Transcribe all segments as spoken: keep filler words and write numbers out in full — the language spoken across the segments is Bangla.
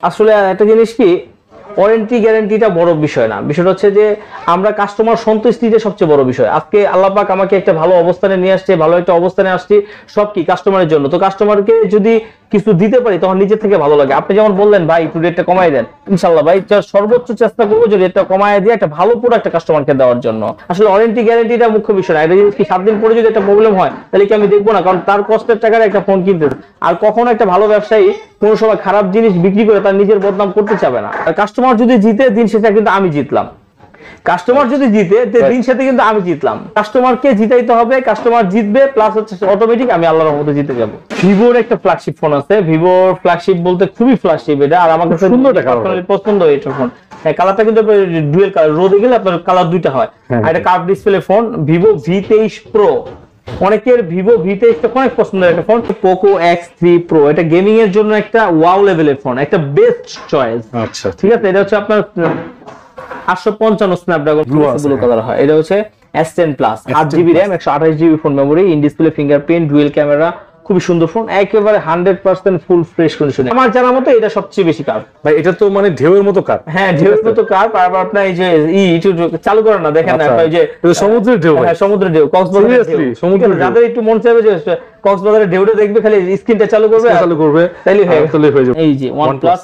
আসলে একটা জিনিস কি, ওয়ারেন্টি গ্যারান্টিটা বড় বিষয় না, বিষয়টা হচ্ছে যে আমরা কাস্টমার সন্তুষ্টিটা সবচেয়ে বড় বিষয়। আজকে আল্লাহ পাক আমাকে একটা ভালো অবস্থানে নিয়ে আসছে, ভালো একটা অবস্থানে আসছি, সব কি কাস্টমারের জন্য। তো কাস্টমারকে যদি কিছু দিতে পারি তখন নিজের থেকে ভালো লাগে। আপনি যেমন বললেন ভাই একটু রেটটা কমাই দেন, ইনশাআল্লাহ ভাই সর্বোচ্চ চেষ্টা করবো যে রেটটা কমায় দিয়ে একটা ভালো প্রোডাক্ট কাস্টমারকে দেওয়ার জন্য। আসলে ওয়ারেন্টি গ্যারান্টিটা মুখ্য বিষয় না, এটা যদি কি সাত দিন পরে যদি একটা প্রবলেম হয় তাহলে কি আমি দেখবো না? কারণ তার কষ্টের টাকার একটা ফোন কিনতে, আর কখনো একটা ভালো ব্যবসায়ী কোনো সময় খারাপ জিনিস বিক্রি করে তার নিজের বদনাম করতে চাবে না। আর কাস্টমার যদি জিতে দিন সেটা কিন্তু আমি জিতলাম, কাস্টমার যদি জিতে দিন সাথে কিন্তু আমি জিতলাম। কাস্টমারকে জিতাইতে হবে, কাস্টমার জিতবে, প্লাস হচ্ছে অটোমেটিক আমি আল্লাহর রহমতে জিতে যাব। ভিভোর একটা ফ্ল্যাগশিপ ফোন আছে, ভিভোর ফ্ল্যাগশিপ বলতে খুবই ফ্ল্যাগশিপ এটা, আর আমার কাছে সুন্দর একটা কালার পছন্দ এটা ফোন। হ্যাঁ, কালারটা কিন্তু ডুয়েল কালার, রোদে গেলে আপনার কালার দুইটা হয়। আর এটা curve display phone, Vivo V তেইশ প্রো। অনেকের ভিভো ভি তেইশ টা অনেক পছন্দের একটা phone. Poco X three pro, এটা গেমিং এর জন্য একটা ওয়াও লেভেলের ফোন, একটা বেস্ট চয়েস। আচ্ছা ঠিক আছে, এটা হচ্ছে আপনার আটশো পঞ্চান্ন স্ন্যাপড্রাগন ব্লু কালার হয়। এটা হচ্ছে এস টেন প্লাস, আট জিবি র্যাম, একশো আঠাশ GB phone memory, in display fingerprint, dual camera, খুবই সুন্দর ফোন, একেবারে হান্ড্রেড পার্সেন্ট ফুল ফ্রেশ কন্ডিশনে। আমার জানার মতো এটা সবচেয়ে বেশি কার ভাই, এটা তো মানে ঢেউয়ের মতো কার। হ্যাঁ, ঢেউয়ের মতো কার। আর আপনার এই যে ই চালু করেন না, দেখেন না এই যে সমুদ্রের ঢেউ। হ্যাঁ, সমুদ্রের ঢেউ, কক্সবাজারের ঢেউ। সমুদ্র যাদের একটু মন চাইবে যে কক্সবাজারের ঢেউটা দেখবে, খালি স্ক্রিনটা চালু করবে, চালু করবে, তাইলে হয়ে যাবে। এই যে OnePlus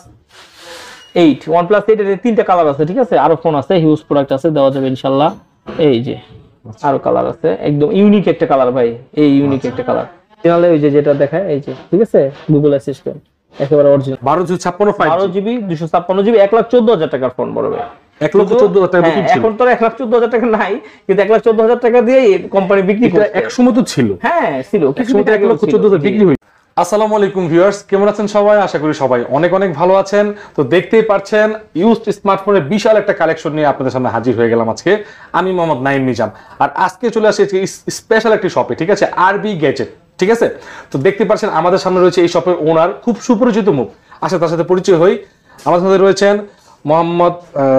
এইট, OnePlus এইট এর তিনটা কালার আছে, ঠিক আছে, আরো ফোন আছে, হিউজ প্রোডাক্ট আছে, দেওয়া যাবে ইনশাআল্লাহ। এই যে আরো কালার আছে, একদম ইউনিক একটা কালার ভাই, এই ইউনিক একটা কালার। তাহলে ওই যে যেটা দেখায় এই যে, ঠিক আছে, গুগল অ্যাসিস্ট্যান্ট একেবারে অরিজিনাল, বারো জিবি ছাপ্পান্ন বারো জিবি দুইশো ছাপ্পান্ন জিবি, এক লাখ চোদ্দ হাজার টাকার ফোন বড় ভাই। এক লক্ষ চোদ্দ হাজার টাকা বিক্রি ছিল, এখন তো এক লাখ চোদ্দ হাজার টাকা নাই, কিন্তু এক লাখ চোদ্দ হাজার টাকা দিয়ে কোম্পানি বিক্রি করে। এক সময় তো ছিল, হ্যাঁ ছিল, কিছু এক লক্ষ চোদ্দ হাজার বিক্রি হয়েছে। আসসালামু আলাইকুম ভিউয়ার্স, কেমন আছেন সবাই? আশা করি সবাই অনেক অনেক ভালো আছেন। তো দেখতেই পাচ্ছেন ইউজড স্মার্টফোনের বিশাল একটা কালেকশন নিয়ে আপনাদের সামনে হাজির হয়ে গেলাম আজকে। আমি মোহাম্মদ নাইম নিজাম, আর আজকে চলে আসি স্পেশাল একটি শপে, ঠিক আছে, আরবি গ্যাজেট, ঠিক আছে। তো দেখতে পাচ্ছেন আমাদের সামনে রয়েছে এই শপের ওনার, খুব সুপরিচিত মুখ। আসলে তার সাথে পরিচয় হই। আমাদের সাথে রয়েছেন মোহাম্মদ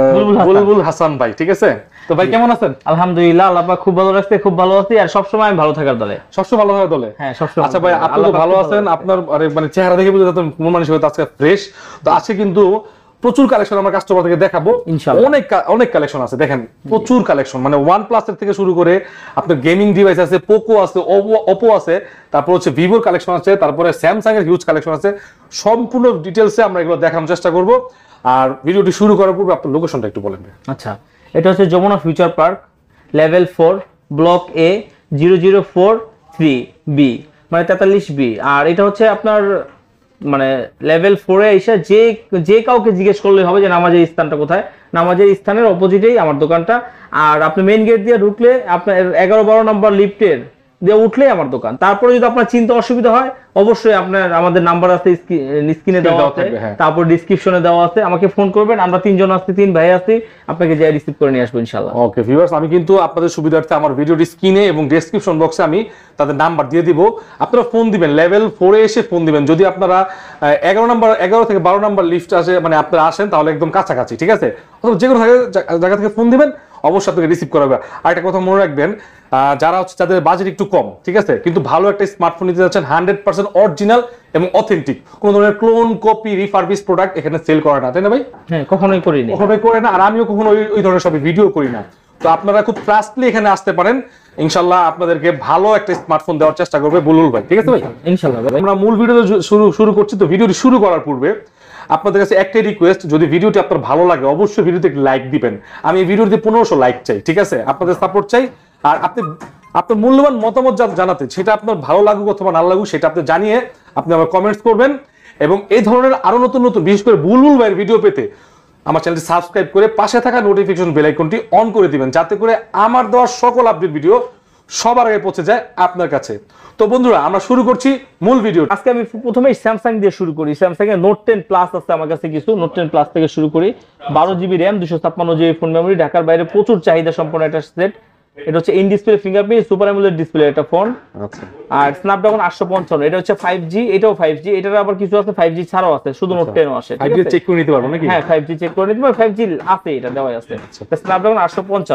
বুলবুল হাসান ভাই, ঠিক আছে। তো ভাই কেমন আছেন? আলহামদুলিল্লাহ, আল্লাহ পাক খুব ভালো রাখছে, খুব ভালো আছি, আর সব সময় আমি ভালো থাকার দলে। সবসময় ভালো থাকার দলে? হ্যাঁ, সবসময়। আচ্ছা ভাই, আপনি তো ভালো আছেন, আপনার মানে চেহারা দেখে বুঝতে পারছেন মন মানসিকতা আজকে ফ্রেশ। তো আজকে কিন্তু প্রচুর কালেকশন আমার কাস্টমার থেকে দেখাবো, ইনশাআল্লাহ। অনেক অনেক কালেকশন আছে, দেখেন প্রচুর কালেকশন, মানে OnePlus এর থেকে শুরু করে আপনার গেমিং ডিভাইস আছে, পোকো আছে, ওপো আছে, তারপর হচ্ছে ভিভোর কালেকশন আছে, তারপরে স্যামসাং এর হিউজ কালেকশন আছে। সম্পূর্ণ ডিটেইলসে আমরা এগুলো দেখানোর চেষ্টা করব। আর ভিডিওটি শুরু করার পূর্বে আপনার লোকেশনটা একটু বলেন। আচ্ছা, এটা হচ্ছে Jamuna future park, level four, block A, zero zero four three B, মানে তেতাল্লিশ বি। আর এটা হচ্ছে আপনার মানে লেভেল ফোরে এসে যে যে কাউকে জিজ্ঞেস করলে হবে যে নামাজের স্থানটা কোথায়। নামাজের স্থানের অপোজিটেই আমার দোকানটা। আর আপনি মেইন গেট দিয়ে ঢুকলে আপনার এগারো বারো নম্বর লিফটের দিয়ে উঠলেই আমার দোকান। তারপরে যদি আপনার চিন্তা অসুবিধা হয়, অবশ্যই আপনার আমাদের নাম্বার আছে, স্ক্রিনে দেওয়া আছে, তারপর ডেসক্রিপশনে দেওয়া আছে, আমাকে ফোন করবেন। আমরা তিনজন আছি, তিন ভাই আছি, আপনাকে যাই রিসিভ করে নিয়ে আসবো ইনশাআল্লাহ। ওকে ভিউয়ার্স, আমি কিন্তু আপনাদের সুবিধার্থে আমার ভিডিওর স্ক্রিনে এবং ডেসক্রিপশন বক্সে আমি তাদের নাম্বার দিয়ে দিব। আপনারা ফোন দিবেন, লেভেল ফোরে এসে ফোন দিবেন। যদি আপনারা এগারো নম্বর এগারো থেকে বারো নম্বর লিফট আসে, মানে আপনারা আসেন, তাহলে একদম কাছাকাছি, ঠিক আছে। অথবা যে কোনো জায়গা থেকে ফোন দিবেন, অবশ্যই আপনাকে রিসিভ করা হবে। আর একটা কথা মনে রাখবেন, যারা হচ্ছে যাদের বাজেট একটু কম, ঠিক আছে, কিন্তু ভালো একটা স্মার্টফোন নিতে যাচ্ছেন, হান্ড্রেড পার্সেন্ট অরিজিনাল এবং অথেন্টিক, কোনো ধরনের ক্লোন, কপি, রিফারবিশ প্রোডাক্ট এখানে সেল করে না, তাই না ভাই? হ্যাঁ, কখনোই করি না, কখনোই করে না। আর আমিও কখনো ওই ধরনের সব ভিডিও করি না। তো আপনারা খুব ট্রাস্টলি এখানে আসতে পারেন, ইনশাআল্লাহ আপনাদেরকে ভালো একটা স্মার্টফোন দেওয়ার চেষ্টা করবে বুলবুল ভাই, ঠিক আছে ভাই? ইনশাআল্লাহ। আমরা মূল ভিডিও শুরু শুরু করছি। তো ভিডিওটি শুরু করার পূর্বে আপনাদের কাছে একটাই রিকোয়েস্ট, যদি ভিডিওটি আপনার ভালো লাগে অবশ্যই ভিডিওতে একটি লাইক দিবেন। আমি এই ভিডিওতে পনেরোশো লাইক চাই, ঠিক আছে, আপনাদের সাপোর্ট চাই। আর আপনি আপনার মূল্যবান মতামত জানাতে, সেটা আপনার ভালো লাগুক অথবা না লাগুক, সেটা আপনি জানিয়ে আপনি আমার কমেন্টস করবেন। এবং এই ধরনের আরো নতুন নতুন, বিশেষ করে বুলবুল ভাইয়ের ভিডিও পেতে আমার চ্যানেলটি সাবস্ক্রাইব করে পাশে থাকা নোটিফিকেশন বেল আইকনটি অন করে দিবেন, যাতে করে আমার দেওয়া সকল আপডেট ভিডিও সবার আগে পৌঁছে যায় আপনার কাছে। তো বন্ধুরা, আমরা শুরু করছি মূল ভিডিও। আজকে আমি প্রথমেই স্যামসাং দিয়ে শুরু করি। স্যামসাং এর নোট টেন প্লাস আছে আমার কাছে কিছু, নোট টেন প্লাস থেকে শুরু করি। বারো জিবি র্যাম, দুশো ছাপ্পান্ন জিবি ফোন মেমোরি, ঢাকার বাইরে প্রচুর চাহিদা সম্পন্ন একটা সেট। এটা হচ্ছে in display fingerprint, super AMOLED display একটা ফোন। আচ্ছা। আর স্ন্যাপড্রাগন আটশো পঞ্চান্ন, এটা হচ্ছে ফাইভ জি, এটাও ফাইভ জি, এটার আবার কিছু আছে ফাইভ জি ছাড়াও আছে, শুধু নোট টেন আছে। ফাইভ জি চেক করে নিতে পারবো নাকি? হ্যাঁ, ফাইভ জি চেক করে নিতে পারবো, ফাইভ জি আছে, এটা দেওয়া আছে। স্ন্যাপড্রাগন আটশো পঞ্চান্ন,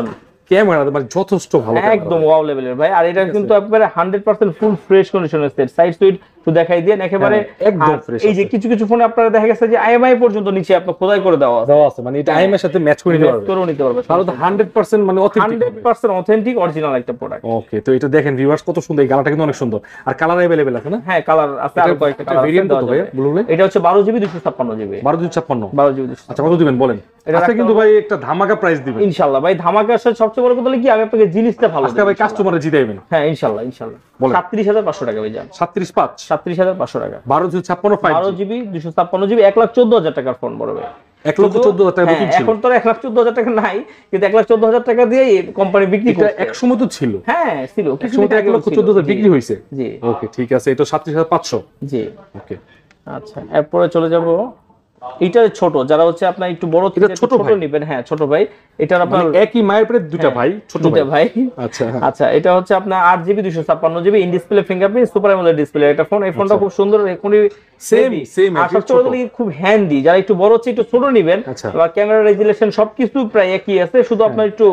ক্যামেরা মানে যথেষ্ট ভালো, একদম ওয়াও লেভেলের ভাই। আর এটা কিন্তু একেবারে হান্ড্রেড পার্সেন্ট ফুল ফ্রেশ কন্ডিশনের সেট, সাইড সুইট তো দেখাই দেন একেবারে একদম ফ্রেশ। এই যে কিছু কিছু ফোনে আপনারা দেখা গেছে যে আইএমআই পর্যন্ত নিচে আপনি খোদাই করে দেওয়া আছে দেওয়া আছে, মানে এটা আইএমআই এর সাথে ম্যাচ করে নিতে পারবে, করে নিতে পারবে। তাহলে তো হান্ড্রেড পার্সেন্ট মানে authentic, hundred percent authentic original একটা প্রোডাক্ট। ওকে, তো এটা দেখেন ভিউয়ার্স কত সুন্দর, এই কালারটা কিন্তু অনেক সুন্দর। আর কালার अवेलेबल আছে না? হ্যাঁ কালার আছে, আর কয়েকটা কালার ভেরিয়েন্ট কত ভাই ব্লু লাইট? এটা হচ্ছে বারো জিবি দুইশো ছাপ্পান্ন জিবি। বারো দুইশো ছাপ্পান্ন বারো জিবি দুইশো। আচ্ছা কত দিবেন বলেন? আজকে কিন্তু ভাই একটা ধামাকা প্রাইস দিবেন ইনশাআল্লাহ ভাই। ধামাকার সাথে সবচেয়ে বড় কথা হলো কি, আমি আপনাকে জিনিসটা ভালো আজকে ভাই কাস্টমারে জিতাইবেন। হ্যাঁ ইনশাআল্লাহ ইনশাআল্লাহ। সাতত্রিশ হাজার পাঁচশো টাকা ভাই জান। সাতত্রিশ পাঁচ সাতত্রিশ হাজার পাঁচশো টাকা। বারো দুইশো ছাপ্পান্ন বারো জিবি দুইশো ছাপ্পান্ন জিবি এক লাখ চোদ্দ হাজার টাকার ফোন বড় ভাই। এক লক্ষ চোদ্দ হাজার টাকা বুকিং ছিল। এখন তো এক লাখ চোদ্দ হাজার টাকা নাই, কিন্তু এক লাখ চোদ্দ হাজার টাকা দিয়ে কোম্পানি বিক্রি করে। এক সময় তো ছিল। হ্যাঁ ছিল, কিছু সময় এক লক্ষ চোদ্দ হাজার বিক্রি হয়েছে। জি ওকে ঠিক আছে, এটা সাতত্রিশ হাজার পাঁচশো। জি ওকে আচ্ছা, এরপরে চলে যাব এটা ছোট, যারা হচ্ছে আপনার একটু বড় থেকে ছোট নেবেন। হ্যাঁ ছোট ভাই, এটার আপনার একই মায়ের পেটে দুইটা ভাই, ছোট ভাই। আচ্ছা আচ্ছা, এটা হচ্ছে আপনার আট জিবি দুইশো ছাপ্পান্ন GB in display fingerprint super AMOLED display একটা ফোন। এই ফোনটা খুব সুন্দর, এখনই সেম সেম খুব হ্যান্ডি। যারা একটু বড় হচ্ছে একটু ছোট নেবেন, বা ক্যামেরা রেজুলেশন সবকিছু প্রায় একই আছে, শুধু আপনার একটু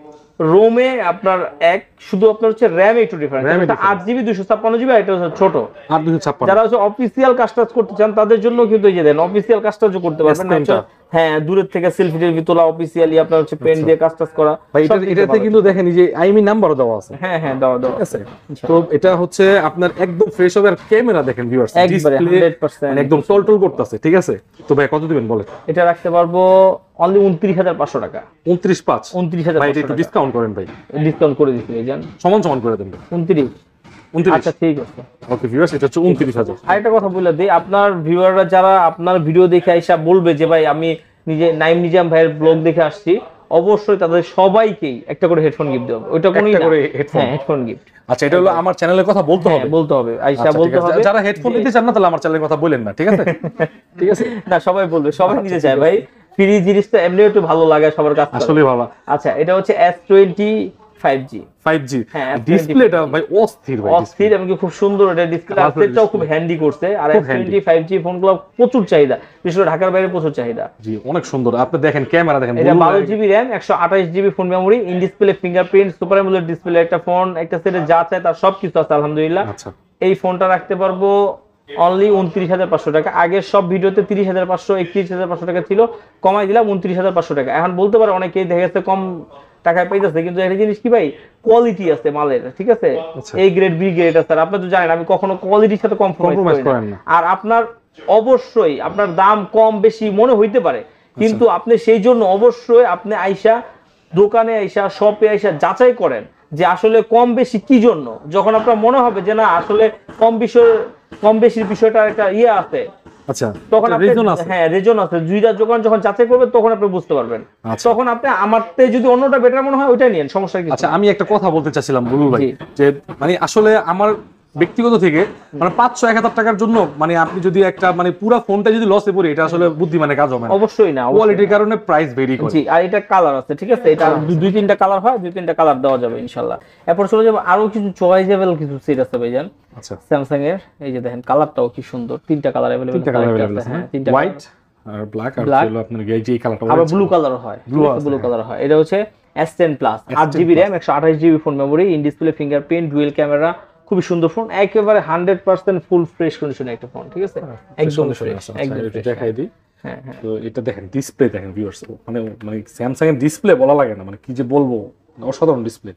রোমে আপনার এক, শুধু আপনার হচ্ছে র‍্যাম একটু ডিফারেন্স। এটা আট জিবি দুইশো ছাপ্পান্ন জিবি, এটা হচ্ছে ছোট আট দুইশো ছাপ্পান্ন। যারা হচ্ছে অফিসিয়াল কাজটাজ করতে চান তাদের জন্য কিন্তু এই যে দেন অফিসিয়াল কাজটাজও করতে পারবেন। হ্যাঁ দূরের থেকে সেলফি টেলফি তোলা, অফিসিয়ালি আপনার হচ্ছে পেন দিয়ে কাজটাজ করা। ভাই এটা এটাতে কিন্তু দেখেন এই যে আইএমই নাম্বারও দেওয়া আছে। হ্যাঁ হ্যাঁ দেওয়া দেওয়া আছে। তো এটা হচ্ছে আপনার একদম ফ্রেশ হবে। আর ক্যামেরা দেখেন ভিউয়ার্স, একবারে হান্ড্রেড পার্সেন্ট একদম টলটল করতেছে। ঠিক আছে, তো ভাই কত দিবেন বলেন? এটা রাখতে পারবো অনলি উনত্রিশ হাজার পাঁচশো টাকা। উনত্রিশ পাঁচ উনত্রিশ হাজার ভাই, একটু ডিসকাউন্ট করেন ভাই। ডিসকাউন্ট করে দিচ্ছি ভাই জান, সমান সমান করে দেন। উনত্রিশ উনত্রিশ আচ্ছা ঠিক আছে। ওকে ভিউয়ার্স, এটা হচ্ছে উনত্রিশ হাজার। আরেকটা কথা বলে দিই, আপনার ভিউয়াররা যারা আপনার ভিডিও দেখে আইসা বলবে যে ভাই আমি নিজে নাইম নিজাম ভাইয়ের ব্লগ দেখে আসছি, অবশ্যই তাদের সবাইকেই একটা করে হেডফোন গিফট দেব। ওইটা কোনই না, হ্যাঁ হেডফোন গিফট। আচ্ছা, এটা হলো আমার চ্যানেলের কথা বলতে হবে, বলতে হবে আইসা বলতে হবে। যারা হেডফোন নিতে চান না তাহলে আমার চ্যানেলের কথা বলেন না, ঠিক আছে? ঠিক আছে না সবাই বলবে, সবাই নিতে চায় ভাই। ফ্রি জিনিসটা এমনি একটু ভালো লাগে সবার কাছে, আসলে ভালো। আচ্ছা, এটা হচ্ছে S twenty five G. Five G ডিসপ্লেটা ভাই অস্থির ভাই, অস্থির এবং খুব সুন্দর। এটা ডিসপ্লে আসলেটাও খুব হ্যান্ডি করছে। আর এস টোয়েন্টি ফাইভ জি ফোনগুলো প্রচুর চাহিদা, বিশেষ করে ঢাকার বাইরে প্রচুর চাহিদা। জি অনেক সুন্দর। আপনি দেখেন ক্যামেরা দেখেন, এটা বারো জিবি র‍্যাম একশো আঠাশ GB phone memory, in display fingerprint super AMOLED display একটা ফোন। একটা সেটে যা চায় তার সবকিছু আছে আলহামদুলিল্লাহ। আচ্ছা, এই ফোনটা রাখতে পারবো অনলি উনত্রিশ হাজার পাঁচশো টাকা। আগের সব ভিডিওতে তিরিশ হাজার পাঁচশো একত্রিশ হাজার পাঁচশো টাকা ছিল, কমাই দিলাম উনত্রিশ হাজার পাঁচশো টাকা। এখন বলতে পারে অনেকেই দেখা গেছে কম টাকায় পাইতেছে, কিন্তু একটা জিনিস কি ভাই, কোয়ালিটি আছে মালের, ঠিক আছে? এ গ্রেড বি গ্রেড আছে। আর আপনি তো জানেন আমি কখনো কোয়ালিটির সাথে কম্প্রোমাইজ করি না। আর আপনার অবশ্যই আপনার দাম কম বেশি মনে হইতে পারে, কিন্তু আপনি সেই জন্য অবশ্যই আপনি আইসা দোকানে আইসা শপে আইসা যাচাই করেন যে আসলে কম বেশি কি জন্য। যখন আপনার মনে হবে যে না আসলে কম বিষয় কম বেশির বিষয়টা একটা ইয়ে আছে, আচ্ছা তখন আপনি হ্যাঁ রিজন আছে দুইটা যখন যখন যাচাই করবেন তখন আপনি বুঝতে পারবেন। তখন আপনি আমারতে যদি অন্যটা বেটার মনে হয় ওইটাই নিন, সমস্যা কি? আচ্ছা, আমি একটা কথা বলতে চাচ্ছিলাম বুলবুল ভাই, যে মানে আসলে আমার ব্যক্তিগত থেকে মানে পাঁচশো এক হাজার টাকার জন্য মানে আপনি যদি একটা মানে পুরো ফোনটা যদি লসে পড়ে, এটা আসলে বুদ্ধিমানের কাজ হবে না। অবশ্যই না, কোয়ালিটির কারণে প্রাইস ভেরি করে। জি, আর এটা কালার আছে, ঠিক আছে? এটা দুই তিনটা কালার হয়, দুই তিনটা কালার দেওয়া যাবে ইনশাআল্লাহ। এরপর চলে যাব আরো কিছু চয়েসেবল কিছু সেট আছে ভাইজান। আচ্ছা, স্যামসাং এর এই যে দেখেন কালারটাও কি সুন্দর, তিনটা কালার अवेलेबल, তিনটা কালার अवेलेबल আছে। হ্যাঁ, তিনটা হোয়াইট আর ব্ল্যাক, আর হলো আপনার এই যে কালারটা আর ব্লু কালার হয়, ব্লু কালার হয়। এটা হচ্ছে এস টেন প্লাস, আট জিবি র‍্যাম একশো আঠাশ GB phone memory, in display fingerprint dual camera, খুবই সুন্দর ফোন, একেবারে হান্ড্রেড পার্সেন্ট ফুল ফ্রেশ কন্ডিশনে একটা ফোন, ঠিক আছে? একদম ফ্রেশ, একদম ফ্রেশ। দেখাই দিই। হ্যাঁ হ্যাঁ, তো এটা দেখেন ডিসপ্লে দেখেন ভিউয়ার্স, মানে মানে স্যামসাং এর ডিসপ্লে বলা লাগে না, মানে কি যে বলবো, অসাধারণ ডিসপ্লে।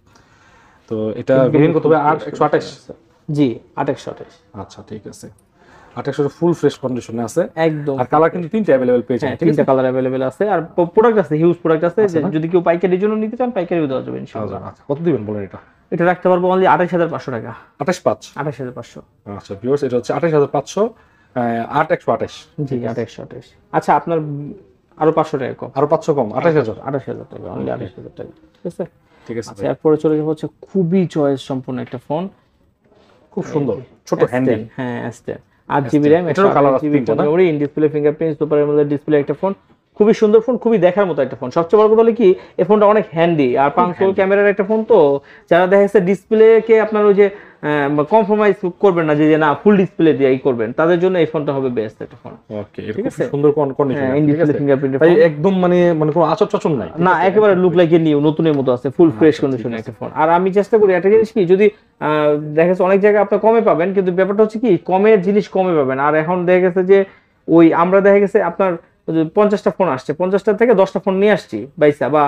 তো এটা ভেরিয়েন্ট কত হবে? আট একশো আঠাশ। জি আট একশো আঠাশ। আচ্ছা ঠিক আছে, আট একশো ফুল ফ্রেশ কন্ডিশনে আছে একদম। আর কালার কিন্তু তিনটা अवेलेबल পেয়ে যাবেন, তিনটা কালার अवेलेबल আছে। আর প্রোডাক্ট আছে, হিউজ প্রোডাক্ট আছে, যদি কেউ পাইকারির জন্য নিতে চান পাইকারিও দেওয়া যাবে ইনশাআল্লাহ। আচ্ছা, কত দিবেন বলেন? এটা এটা রাখতে পারবো অনলি আঠাশ হাজার পাঁচশো টাকা। আঠাশ পাঁচ আঠাশ হাজার পাঁচশো। আচ্ছা ভিউয়ার্স, এটা হচ্ছে আঠাশ হাজার পাঁচশো, আট একশো আঠাশ। জি আট একশো আঠাশ। আচ্ছা, আপনার আরো পাঁচশো টাকা কম, আরো পাঁচশো কম, আঠাশ হাজার আঠাশ হাজার টাকা, অনলি আঠাশ হাজার টাকা, ঠিক আছে? ঠিক আছে। আচ্ছা, এরপরে চলে যাব হচ্ছে খুবই চয়েস সম্পূর্ণ একটা ফোন, খুব সুন্দর ছোট হ্যান্ডেল। হ্যাঁ এস টেন, আট জিবি র‍্যাম, এটারও কালার আছে তিনটা না? In display fingerprint super AMOLED display একটা ফোন, খুব খুবই সুন্দর ফোন, খুবই দেখার মতো একটা ফোন। সবচেয়ে বড় কথা হলো কি এই ফোনটা অনেক হ্যান্ডি আর পাঁচশো ক্যামেরার একটা ফোন, তো যারা দেখা যাচ্ছে ডিসপ্লে কে আপনার ওই যে কম্প্রোমাইজ করবেন না, যে না ফুল ডিসপ্লে দিয়ে করবেন, তাদের জন্য এই ফোনটা হবে বেস্ট একটা ফোন। ওকে, এটা খুব সুন্দর কন্ডিশন, ইন ডিসপ্লে ফিঙ্গারপ্রিন্ট ভাই, একদম মানে মানে কোনো আচর চাচর নাই না, একেবারে লুক লাইক নিউ নতুনের মতো আছে, ফুল ফ্রেশ কন্ডিশনে একটা ফোন। আর আমি চেষ্টা করি একটা জিনিস কি, যদি দেখা যাচ্ছে অনেক জায়গায় আপনি কমে পাবেন, কিন্তু ব্যাপারটা হচ্ছে কি কমের জিনিস কমে পাবেন। আর এখন দেখা গেছে যে ওই আমরা দেখা গেছে আপনার পঞ্চাশটা ফোন আসছে, পঞ্চাশটা থেকে দশটা ফোন নিয়ে আসছি বাইসা, বা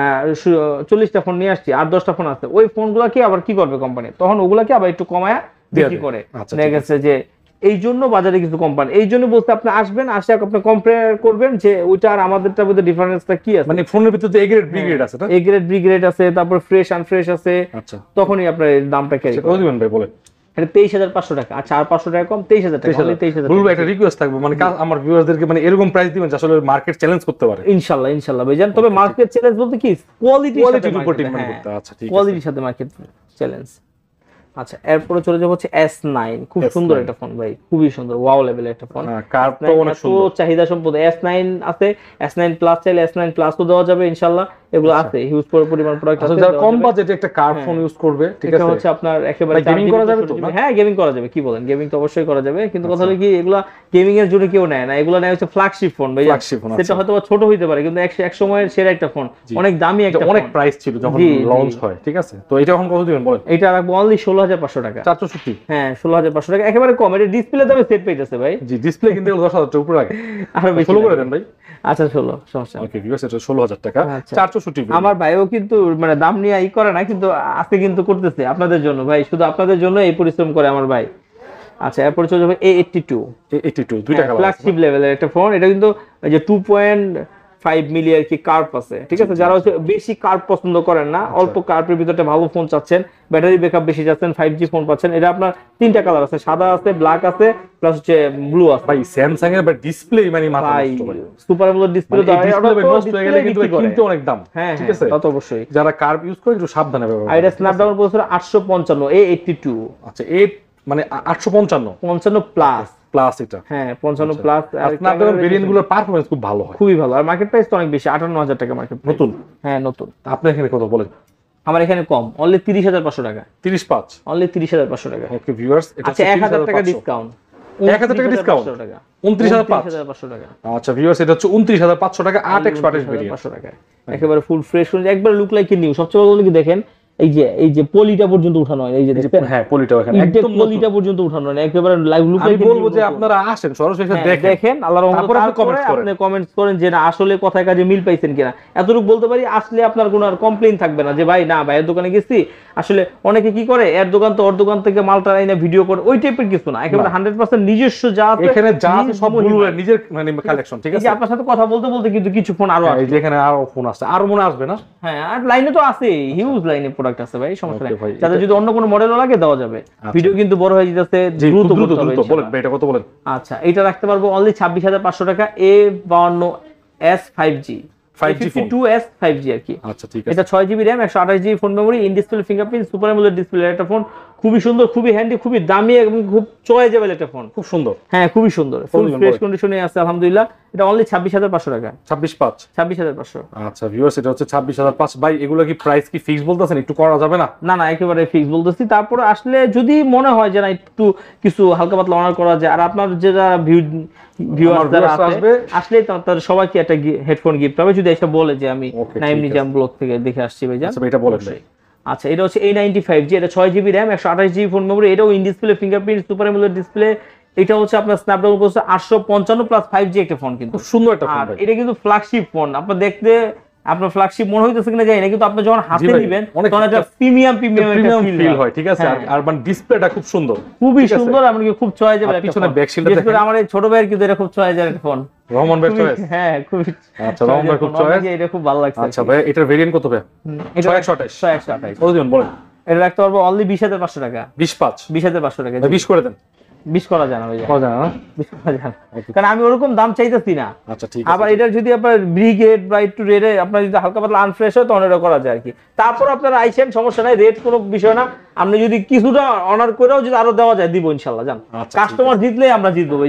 চল্লিশটা ফোন নিয়ে আসছি, আর দশটা ফোন আসছে, ওই ফোনগুলোকে আবার কি করবে কোম্পানি, তখন ওগুলাকে আবার একটু কমায় বিক্রি করে। দেখা গেছে যে এই জন্য বাজারে কিছু কোম্পানি, এই জন্য বলতে আপনি আসবেন, আসে আপনি কম্পেয়ার করবেন যে ওইটা আর আমাদেরটার মধ্যে ডিফারেন্সটা কি আছে। মানে ফোনের ভিতরে এ গ্রেড বি গ্রেড আছে, না এ গ্রেড বি গ্রেড আছে, তারপর ফ্রেশ আনফ্রেশ আছে। আচ্ছা, তখনই আপনার দামটা ক্যারি কত দিবেন ভাই বলেন? এটা তেইশ হাজার পাঁচশো টাকা। আচ্ছা, আর পাঁচশো টাকা কম, তেইশ হাজার টাকা। তেইশ হাজার। বলবো একটা রিকোয়েস্ট থাকবে, মানে আমার ভিউয়ারদেরকে মানে এরকম প্রাইস দিবেন যে আসলে মার্কেট চ্যালেঞ্জ করতে পারে। ইনশাআল্লাহ ইনশাআল্লাহ ভাইজান, তবে মার্কেট চ্যালেঞ্জ বলতে কি কোয়ালিটির কোয়ালিটির উপর ডিপেন্ড করতে। আচ্ছা, ঠিক আছে, কোয়ালিটির সাথে মার্কেট চ্যালেঞ্জ। আচ্ছা, এরপরে চলে যাব হচ্ছে এস নাইন। খুব সুন্দর একটা ফোন ভাই, খুবই সুন্দর, ওয়াও লেভেলের একটা ফোন। কার্ভটা অনেক সুন্দর, চাহিদা সম্পন্ন। এস নাইন আছে, এস নাইন প্লাস চাইলে এস নাইন প্লাসও দেওয়া যাবে ইনশাআল্লাহ, এগুলো আছে, হিউজ পরিমাণ প্রোডাক্ট আছে। যারা কম বাজেটে একটা কার্ভ ফোন ইউজ করবে, ঠিক আছে, এটা হচ্ছে আপনার একেবারে গেমিং করা যাবে তো? হ্যাঁ, গেমিং করা যাবে, কি বলেন, গেমিং তো অবশ্যই করা যাবে, কিন্তু কথা হলো কি এগুলা গেমিং এর জন্য কেউ নেয় না, এগুলো নেয় হচ্ছে ফ্ল্যাগশিপ ফোন ভাই। সেটা হয়তো ছোট হইতে পারে, কিন্তু এক সময়ের সেরা একটা ফোন, অনেক দামি একটা, অনেক প্রাইস ছিল যখন লঞ্চ হয়, ঠিক আছে। তো এটা এখন কত দিবেন বলেন? এটা রাখবো অনলি ষোলো হাজার পাঁচশো টাকা। চারশোষট্টি? হ্যাঁ, ষোলো হাজার পাঁচশো টাকা, একেবারে কম। এটা ডিসপ্লে দামে সেট পাইতেছে ভাই। জি, ডিসপ্লে কিন্তু দশ হাজার টাকা উপরে আগে, আর বেশি ষোলো করে দেন ভাই। আচ্ছা, ষোলো, সমস্যা। ওকে ভিউয়ার্স, এটা ষোলো হাজার টাকা, চারশোষট্টি। আমার ভাইও কিন্তু মানে দাম নিয়ে ই করে না, কিন্তু আজকে কিন্তু করতেছে আপনাদের জন্য ভাই, শুধু আপনাদের জন্য এই পরিশ্রম করে আমার ভাই। আচ্ছা, এরপরে চলে যাবে A eighty two. A eighty two দুইটা কালার, ফ্ল্যাগশিপ লেভেলের একটা ফোন। এটা কিন্তু এই যে টু পয়েন্ট ফাইভ মিলি আর কি কার্ভ আছে, ঠিক আছে। যারা হচ্ছে বেশি কার্ভ পছন্দ করেন না, অল্প কার্ভের ভিতরে ভালো ফোন চাচ্ছেন, ব্যাটারি ব্যাকআপ বেশি চাচ্ছেন, ফাইভ জি ফোন পাচ্ছেন। এটা আপনার তিনটা কালার আছে, সাদা আছে, ব্ল্যাক আছে, প্লাস হচ্ছে ব্লু আছে। ভাই স্যামসাং এর ডিসপ্লে মানে মাথা নষ্ট ভাই, সুপার অ্যামোলেড ডিসপ্লে দাও, ডিসপ্লে নষ্ট হয়ে গেলে কিন্তু কিনতে অনেক দাম। হ্যাঁ, ঠিক আছে, তত অবশ্যই যারা কার্ভ ইউজ করে একটু সাবধানে ব্যবহার করবেন। এটা স্ন্যাপড্রাগন প্রসেসর আটশো পঞ্চান্ন এ এইটটি টু। আচ্ছা, এ মানে আটশো পঞ্চান্ন পঞ্চান্ন প্লাস প্লাস এটা, হ্যাঁ পঞ্চান্ন প্লাস। আর স্ন্যাপড্রাগন ভেরিয়েন্ট গুলোর পারফরম্যান্স খুব ভালো হয়, খুবই ভালো। আর মার্কেট প্রাইস তো অনেক বেশি, আটান্ন হাজার টাকা মার্কেট। নতুন? হ্যাঁ, নতুন। আপনি এখানে কত বলেন? আমার এখানে কম, অনলি তিরিশ হাজার পাঁচশো টাকা। তিরিশ পাঁচ? অনলি তিরিশ হাজার পাঁচশো টাকা। ওকে ভিউয়ার্স, এটা আচ্ছা, এক হাজার টাকা ডিসকাউন্ট, এক হাজার টাকা ডিসকাউন্ট, উনত্রিশ হাজার পাঁচশো টাকা। আচ্ছা ভিউয়ার্স, এটা হচ্ছে উনত্রিশ হাজার পাঁচশো টাকা, আট এক্স আঠাশ ভেরিয়েন্ট, পাঁচশো টাকা, একেবারে ফুল ফ্রেশ, একবার লুক লাইক নিউ। সবচেয়ে বড় কি দেখেন, এই যে এই যে পলিটা পর্যন্ত উঠানো হয়, এই যে দেখেন, হ্যাঁ পলিটাও এখানে একদম পলিটা পর্যন্ত উঠানো হয়, একেবারে লাইভ লুক লাইক। আমি বলবো যে আপনারা আসেন সরাসরি এসে দেখেন, দেখেন, আল্লাহর রহমতে আপনি কমেন্টস করেন যে না আসলে কথায় কাজে মিল পাইছেন কিনা। এতটুকু বলতে পারি, আসলে আপনার কোনো আর কমপ্লেইন থাকবে না যে ভাই না ভাইয়ের দোকানে গেছি। আসলে অনেকে কি করে, এর দোকান তো ওর দোকান থেকে মালটা আইনা ভিডিও করে, ওই টাইপের কিছু না, একেবারে হান্ড্রেড পার্সেন্ট নিজস্ব যা আছে এখানে যা আছে সবগুলো নিজের মানে কালেকশন, ঠিক আছে। আপনার সাথে কথা বলতে বলতে কিন্তু কিছু ফোন আরো আছে, যেখানে আরো ফোন আছে, আরো মনে আসবে না। হ্যাঁ, আর লাইনে তো আছে, হিউজ লাইনে প্রোডাক্ট আছে ভাই, সমস্যা নাই। যাদের যদি অন্য কোনো মডেলও লাগে দেওয়া যাবে। ভিডিও কিন্তু বড় হয়ে যাচ্ছে, দ্রুত দ্রুত বলেন ভাই, এটা কত বলেন? আচ্ছা, এটা রাখতে পারবো অনলি ছাব্বিশ হাজার পাঁচশো টাকা, এ বাউন্ন S five G, five G to S five G আর কি। আচ্ছা, ঠিক আছে। এটা ছয় জিবি র্যাম, একশো আঠাশ GB phone memory, in display fingerprint, super AMOLED display একটা ফোন, খুবই সুন্দর, খুবই হ্যান্ডি, খুবই দামি এবং খুব চয়েজেবল একটা ফোন, খুব সুন্দর। হ্যাঁ, খুবই সুন্দর, ফুল ফ্রেশ কন্ডিশনে আছে আলহামদুলিল্লাহ। এটা অনলি ছাব্বিশ হাজার পাঁচশো টাকা। ছাব্বিশ পাঁচ? ছাব্বিশ হাজার পাঁচশো। আচ্ছা ভিউয়ার্স, এটা হচ্ছে ছাব্বিশ হাজার পাঁচশো। ভাই এগুলো কি প্রাইস কি ফিক্স বলতেছেন? একটু করা যাবে না? না না, একেবারে ফিক্স বলতেছি। তারপরে আসলে যদি মনে হয় যে না একটু কিছু হালকা পাতলা অনার করা যায়, আর আপনার যারা ভিউ ভিউয়ার্স যারা আসবে আসলে তাদের সবাইকে একটা হেডফোন গিফট হবে, যদি এসে বলে যে আমি নাইম নিজাম ব্লগ থেকে দেখে আসছি ভাইজান। আচ্ছা, এটা বলেন ভাই। আচ্ছা, এটা হচ্ছে এ নাইনটি ফাইভ জি, এটা ছয় জিবি র্যাম, একশো আঠাশ জিবি ফোন মেমোরি, এটাও in display fingerprint, super AMOLED display. এটা হচ্ছে আপনার স্ন্যাপড্রাগন প্রসেসর আটশো পঞ্চান্ন প্লাস ফাইভ জি একটা ফোন, কিন্তু খুব সুন্দর একটা ফোন। এটা কিন্তু ফ্ল্যাগশিপ ফোন, আপনার দেখতে আপনার ফ্ল্যাগশিপ মনে হইতেছে কিনা জানি না, কিন্তু আপনি যখন হাতে নেবেন তখন একটা প্রিমিয়াম প্রিমিয়াম প্রিমিয়াম ফিল হয়, ঠিক আছে। আর মানে ডিসপ্লেটা খুব সুন্দর, খুবই সুন্দর, এমনকি খুব চয়েজেবল একটা পিছনে ব্যাক শিল্ডটা দেখেন। আমার এই ছোট ভাইয়ের কিন্তু এটা খুব চয়েজেবল একটা ফোন, রহমান ভাই চয়েস। হ্যাঁ, খুব। আচ্ছা, রহমান ভাই খুব চয়েস, এটা খুব ভালো লাগছে। আচ্ছা ভাই, এটার ভেরিয়েন্ট কত ভাই? এটা একশো আঠাশ। একশো আঠাশ কত দিবেন বলেন? এটা রাখতে পারবো অনলি বিশ হাজার পাঁচশো টাকা। বিশ পাঁচ? বিশ হাজার পাঁচশো টাকা। বিশ করে দেন। বিশ করা যায় না ভাই, করা যায় না, বিশ করা যায় না, কারণ আমি ওরকম দাম চাইতেছি না। আচ্ছা, ঠিক আছে। আবার এটা যদি আপনার ব্রিগেড বা একটু রেটে আপনার যদি হালকা পাতলা আনফ্রেশ হয় তখন এটা করা যায় আর কি। তারপর আপনারা আইসেন, সমস্যা নাই, রেট কোনো বিষয় না। আপনি যদি কিছুটা অনার করেও যদি আরো দেওয়া যায় দিব ইনশাআল্লাহ। জান, কাস্টমার জিতলেই আমরা জিতবো ভাই, জান।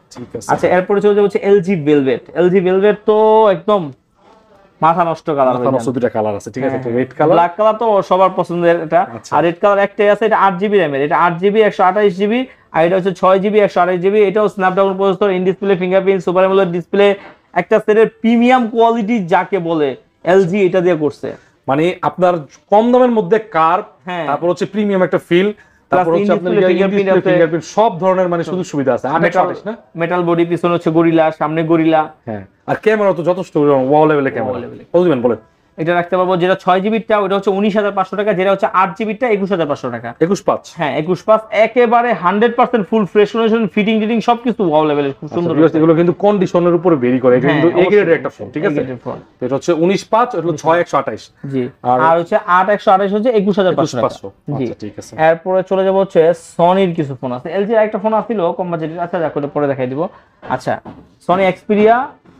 ঠিক আছে। আচ্ছা এরপরে চলে যাবো হচ্ছে এলজি ভেলভেট। এলজি ভেলভেট তো একদম মাথা নষ্ট কালার, মাথা নষ্ট দুইটা কালার আছে, ঠিক আছে, রেড কালার, ব্ল্যাক কালার তো সবার পছন্দের এটা, আর রেড কালার একটাই আছে, এটা আট জিবি র্যামের, এটা আট জিবি একশো আঠাশ জিবি, আর এটা হচ্ছে ছয় জিবি একশো আঠাশ জিবি। এটাও Snapdragon processor, in display fingerprint, super AMOLED display, একটা সেটের প্রিমিয়াম কোয়ালিটি যাকে বলে এলজি এটা দিয়ে করছে। মানে আপনার কম দামের মধ্যে কার, তারপর হচ্ছে প্রিমিয়াম একটা ফিল, তারপর হচ্ছে আপনার ফিঙ্গারপ্রিন্ট, সব ধরনের মানে সুযোগ সুবিধা আছে। আট একশো আঠাশ না, মেটাল বডি, পিছনে হচ্ছে গরিলা, সামনে গরিলা, হ্যাঁ, আর ক্যামেরা তো যথেষ্ট ওয়াও লেভেলের ক্যামেরা। কত দিবেন বলেন? এটা রাখতে পারবো, যেটা ছয় জিবিটা ওটা হচ্ছে উনিশ হাজার পাঁচশো টাকা, যেটা হচ্ছে আট জিবিটা একুশ হাজার পাঁচশো টাকা। একুশ পাঁচ, হ্যাঁ একুশ পাঁচ, একেবারে hundred percent full fresh condition, fitting টিটিং সবকিছু ওয়াও লেভেলের, খুব সুন্দর। এগুলো কিন্তু কন্ডিশনের উপরে ভেরি করে, এটা কিন্তু এ গ্রেডের একটা ফোন, ঠিক আছে। এটা হচ্ছে উনিশ পাঁচ, এটা হচ্ছে ছয় একশো আঠাশ, জি, আর হচ্ছে আট একশো আঠাশ হচ্ছে একুশ হাজার পাঁচশো টাকা, জি ঠিক আছে। এরপরে চলে যাবো হচ্ছে সনির কিছু ফোন আছে। এলজি একটা ফোন আসছিল কম বাজেটের, আচ্ছা দেখো পরে দেখাই দিব। আচ্ছা Sony Xperia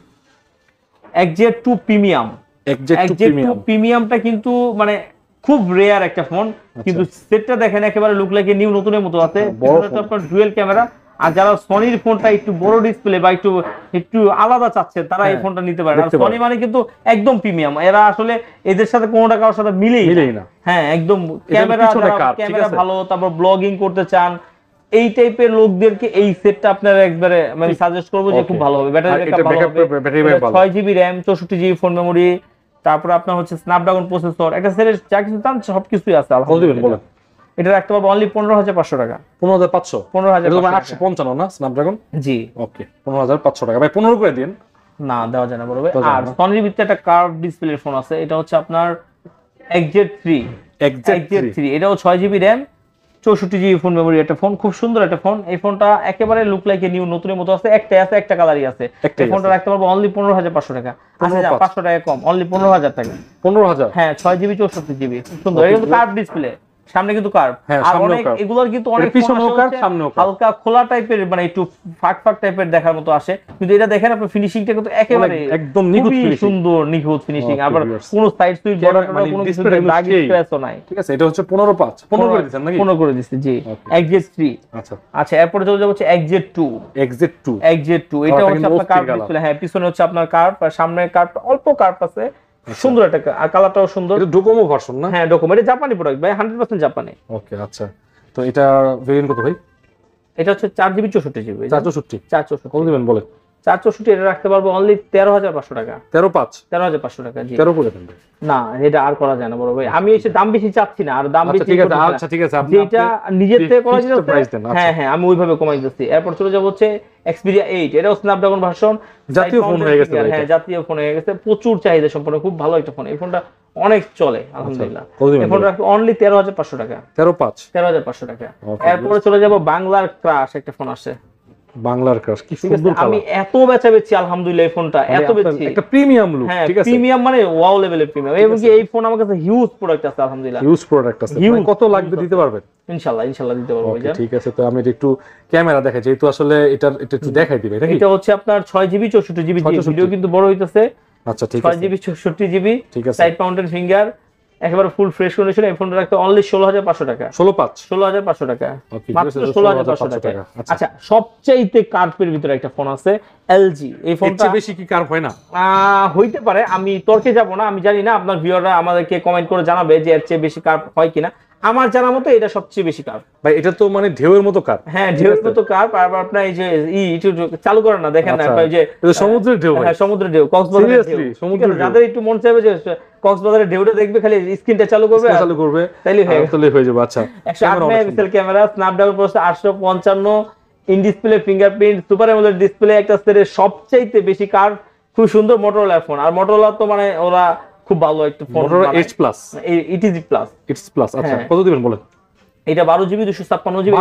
XZ two premium. XZ two প্রিমিয়ামটা কিন্তু মানে খুব রেয়ার একটা ফোন, কিন্তু সেটটা দেখেন একেবারে লুক লাইক নিউ, নতুনের মতো আছে। আপনার ডুয়েল ক্যামেরা, আর যারা সনির ফোনটা একটু বড় ডিসপ্লে বা একটু একটু আলাদা চাচ্ছেন তারা এই ফোনটা নিতে পারেন। আর সনি মানে কিন্তু একদম প্রিমিয়াম, এরা আসলে এদের সাথে কোনোটা কারোর সাথে মিলেই মিলেই না। হ্যাঁ একদম ক্যামেরা, ক্যামেরা ভালো, তারপর ব্লগিং করতে চান এই টাইপের লোকদেরকে এই সেটটা আপনারা একবারে আমি সাজেস্ট করবো যে খুব ভালো হবে। ব্যাটারি ব্যাকআপ ভালো হবে, ছয় জিবি র্যাম, চৌষট্টি জিবি ফোন মেমোরি, তারপর আপনার হচ্ছে স্ন্যাপড্রাগন প্রসেসর, একটা সেটের যা কিছু চান সবকিছুই আছে আলহামদুলিল্লাহ। এটা রাখতে পারবো অনলি পনেরো হাজার পাঁচশো টাকা। পনেরো হাজার পাঁচশো, পনেরো হাজার আটশো পঞ্চান্ন না স্ন্যাপড্রাগন? জি ওকে, পনেরো হাজার পাঁচশো টাকা ভাই, পনেরো করে দিন। না দেওয়া যায় না বড় ভাই। আর সনির ভিতরে একটা কার্ভ ডিসপ্লের ফোন আছে, এটা হচ্ছে আপনার এক্সজেড থ্রি। এক্সজেড থ্রি এটাও ছয় জিবি র্যাম, চৌষট্টি জিবি ফোন মেমোরি, একটা ফোন খুব সুন্দর একটা ফোন। এই ফোনটা একেবারে লুক লাইক নিউ, নতুনের মতো আছে, একটাই আছে, একটা কালারই আছে। এই ফোনটা রাখতে পারবো অনলি পনেরো হাজার পাঁচশো টাকা। আচ্ছা পাঁচশো টাকা কম, অনলি পনেরো হাজার টাকা। পনেরো হাজার, হ্যাঁ ছয় জিবি চৌষট্টি জিবি, সুন্দর। এটা কিন্তু কার্ভ ডিসপ্লে, সামনে কিন্তু কার্ভ, আর অনেক এগুলোর কিন্তু অনেক পিছনেও কার্ভ, সামনেও কার্ভ, হালকা খোলা টাইপের, মানে একটু ফাঁক ফাঁক টাইপের দেখার মতো আসে। কিন্তু এটা দেখেন আপনার ফিনিশিংটা কিন্তু একেবারে একদম নিখুঁত ফিনিশিং, সুন্দর নিখুঁত ফিনিশিং। আবার কোনো সাইড সুইচ বর্ডার কোনো কিছু দাগ স্ক্র্যাচও নাই, ঠিক আছে। এটা হচ্ছে পনেরো পাঁচ, পনেরো করে দিবেন নাকি? পনেরো করে দিছি জি। XZ three. আচ্ছা আচ্ছা এরপর চলে যাব হচ্ছে XZ two. XZ two, XZ two এটা হচ্ছে আপনার কার্ভ ডিসপ্লে, হ্যাঁ পিছনে হচ্ছে আপনার কার্ভ, আর সামনে কার্ভ, অল্প কার্ভ আছে, সুন্দর একটা, আর কালারটাও সুন্দর। এটা ডোকোমো ভার্সন না? হ্যাঁ ডোকোমো, এটা জাপানি প্রোডাক্ট ভাই, হান্ড্রেড পার্সেন্ট জাপানি। ওকে আচ্ছা, তো এটা ভেরিয়েন্ট কত ভাই? এটা হচ্ছে চার জিবি চৌষট্টি জিবি। চার চৌষট্টি, চার চৌষট্টি কত দিবেন বলেন? চার চৌষট্টি এটা রাখতে পারবো অনলি তেরো হাজার পাঁচশো টাকা। তেরো পাঁচ, তেরো হাজার পাঁচশো টাকা জি। তেরো করে দেন না, এটা আর করা যায় না বড় ভাই, আমি এসে দাম বেশি চাচ্ছি না, আর দাম বেশি ঠিক আছে। আচ্ছা ঠিক আছে, আপনি যেটা নিজের থেকে করা যাচ্ছে, হ্যাঁ হ্যাঁ আমি ওইভাবে কমাই দিচ্ছি। এরপর চলে যাব হচ্ছে এক্সপিরিয়া এইট, এটাও স্ন্যাপড্রাগন ভার্সন, জাতীয় ফোন হয়ে গেছে। হ্যাঁ জাতীয় ফোন হয়ে গেছে, প্রচুর চাহিদা সম্পন্ন, খুব ভালো একটা ফোন। এই ফোনটা অনেক চলে আলহামদুলিল্লাহ। এই ফোনটা অনলি তেরো হাজার পাঁচশো টাকা। তেরো পাঁচ, তেরো হাজার পাঁচশো টাকা। এরপরে চলে যাব বাংলার ক্রাশ, একটা ফোন আছে বাংলার ক্রাশ, কি সুন্দর কালার। আমি এত বেচা বেচি আলহামদুলিল্লাহ, এই ফোনটা এত বেচি, একটা প্রিমিয়াম লুক, ঠিক আছে, প্রিমিয়াম মানে ওয়াও লেভেলের প্রিমিয়াম। এবং কি এই ফোন আমার কাছে হিউজ প্রোডাক্ট আছে আলহামদুলিল্লাহ, হিউজ প্রোডাক্ট আছে। কত লাগবে দিতে পারবেন? ইনশাআল্লাহ ইনশাআল্লাহ দিতে পারবো ভাই। ঠিক আছে, তো আমি একটু ক্যামেরা দেখাই, যেহেতু আসলে এটা এটা একটু দেখাই দিবে নাকি? এটা হচ্ছে আপনার ছয় জিবি চৌষট্টি জিবি, ভিডিও কিন্তু বড় হইতেছে। আচ্ছা ঠিক আছে, ছয় জিবি চৌষট্টি জিবি, ঠিক আছে, সাইড মাউন্টেড ফিঙ্গার, একেবারে ফুল ফ্রেশ কন্ডিশন। এই ফোনটা রাখতে অনলি ষোলো হাজার পাঁচশো টাকা। ষোলো পাঁচ, ষোলো হাজার পাঁচশো টাকা, মাত্র ষোলো হাজার পাঁচশো টাকা। আচ্ছা সবচাইতে কার্ভের ভিতরে একটা ফোন আছে এলজি। এই ফোনটা বেশি কি কার্ভ হয় না? হইতে পারে, আমি তর্কে যাব না, আমি জানি না, আপনার ভিউয়াররা আমাদেরকে কমেন্ট করে জানাবে যে এর চেয়ে বেশি কার্ভ হয় কিনা। আমার জানার মতো এটা সবচেয়ে বেশি কার্ভ ভাই। এটা তো মানে ঢেউয়ের মতো কার্ভ, হ্যাঁ ঢেউয়ের মতো কার্ভ। আর আপনার এই যে ই চালু করেন না, দেখেন না এই যে সমুদ্রের ঢেউ, হ্যাঁ সমুদ্রের ঢেউ, কক্সবাজারের ঢেউ। সমুদ্রের যাদের একটু মন চাইবে যে কক্সবাজারের ঢেউটা দেখবে, খালি স্ক্রিনটা চালু করবে, চালু করবে, তাইলে হয়ে তাহলে হয়ে যাবে। আচ্ছা একশো আট মেগাপিক্সেল ক্যামেরা, স্ন্যাপড্রাগন প্রসেসর আটশো পঞ্চান্ন, in display fingerprint, super AMOLED display, একটা সেটের সবচাইতে বেশি কার্ভ, খুব সুন্দর মোটরোলা ফোন। আর মোটরোলা তো মানে ওরা খুব ভালো একটা phone, Motorola H plus, ETG plus, it's plus. আচ্ছা কত দিবেন বলেন? এটা বারো জিবি দুশো ছাপ্পান্ন জিবি,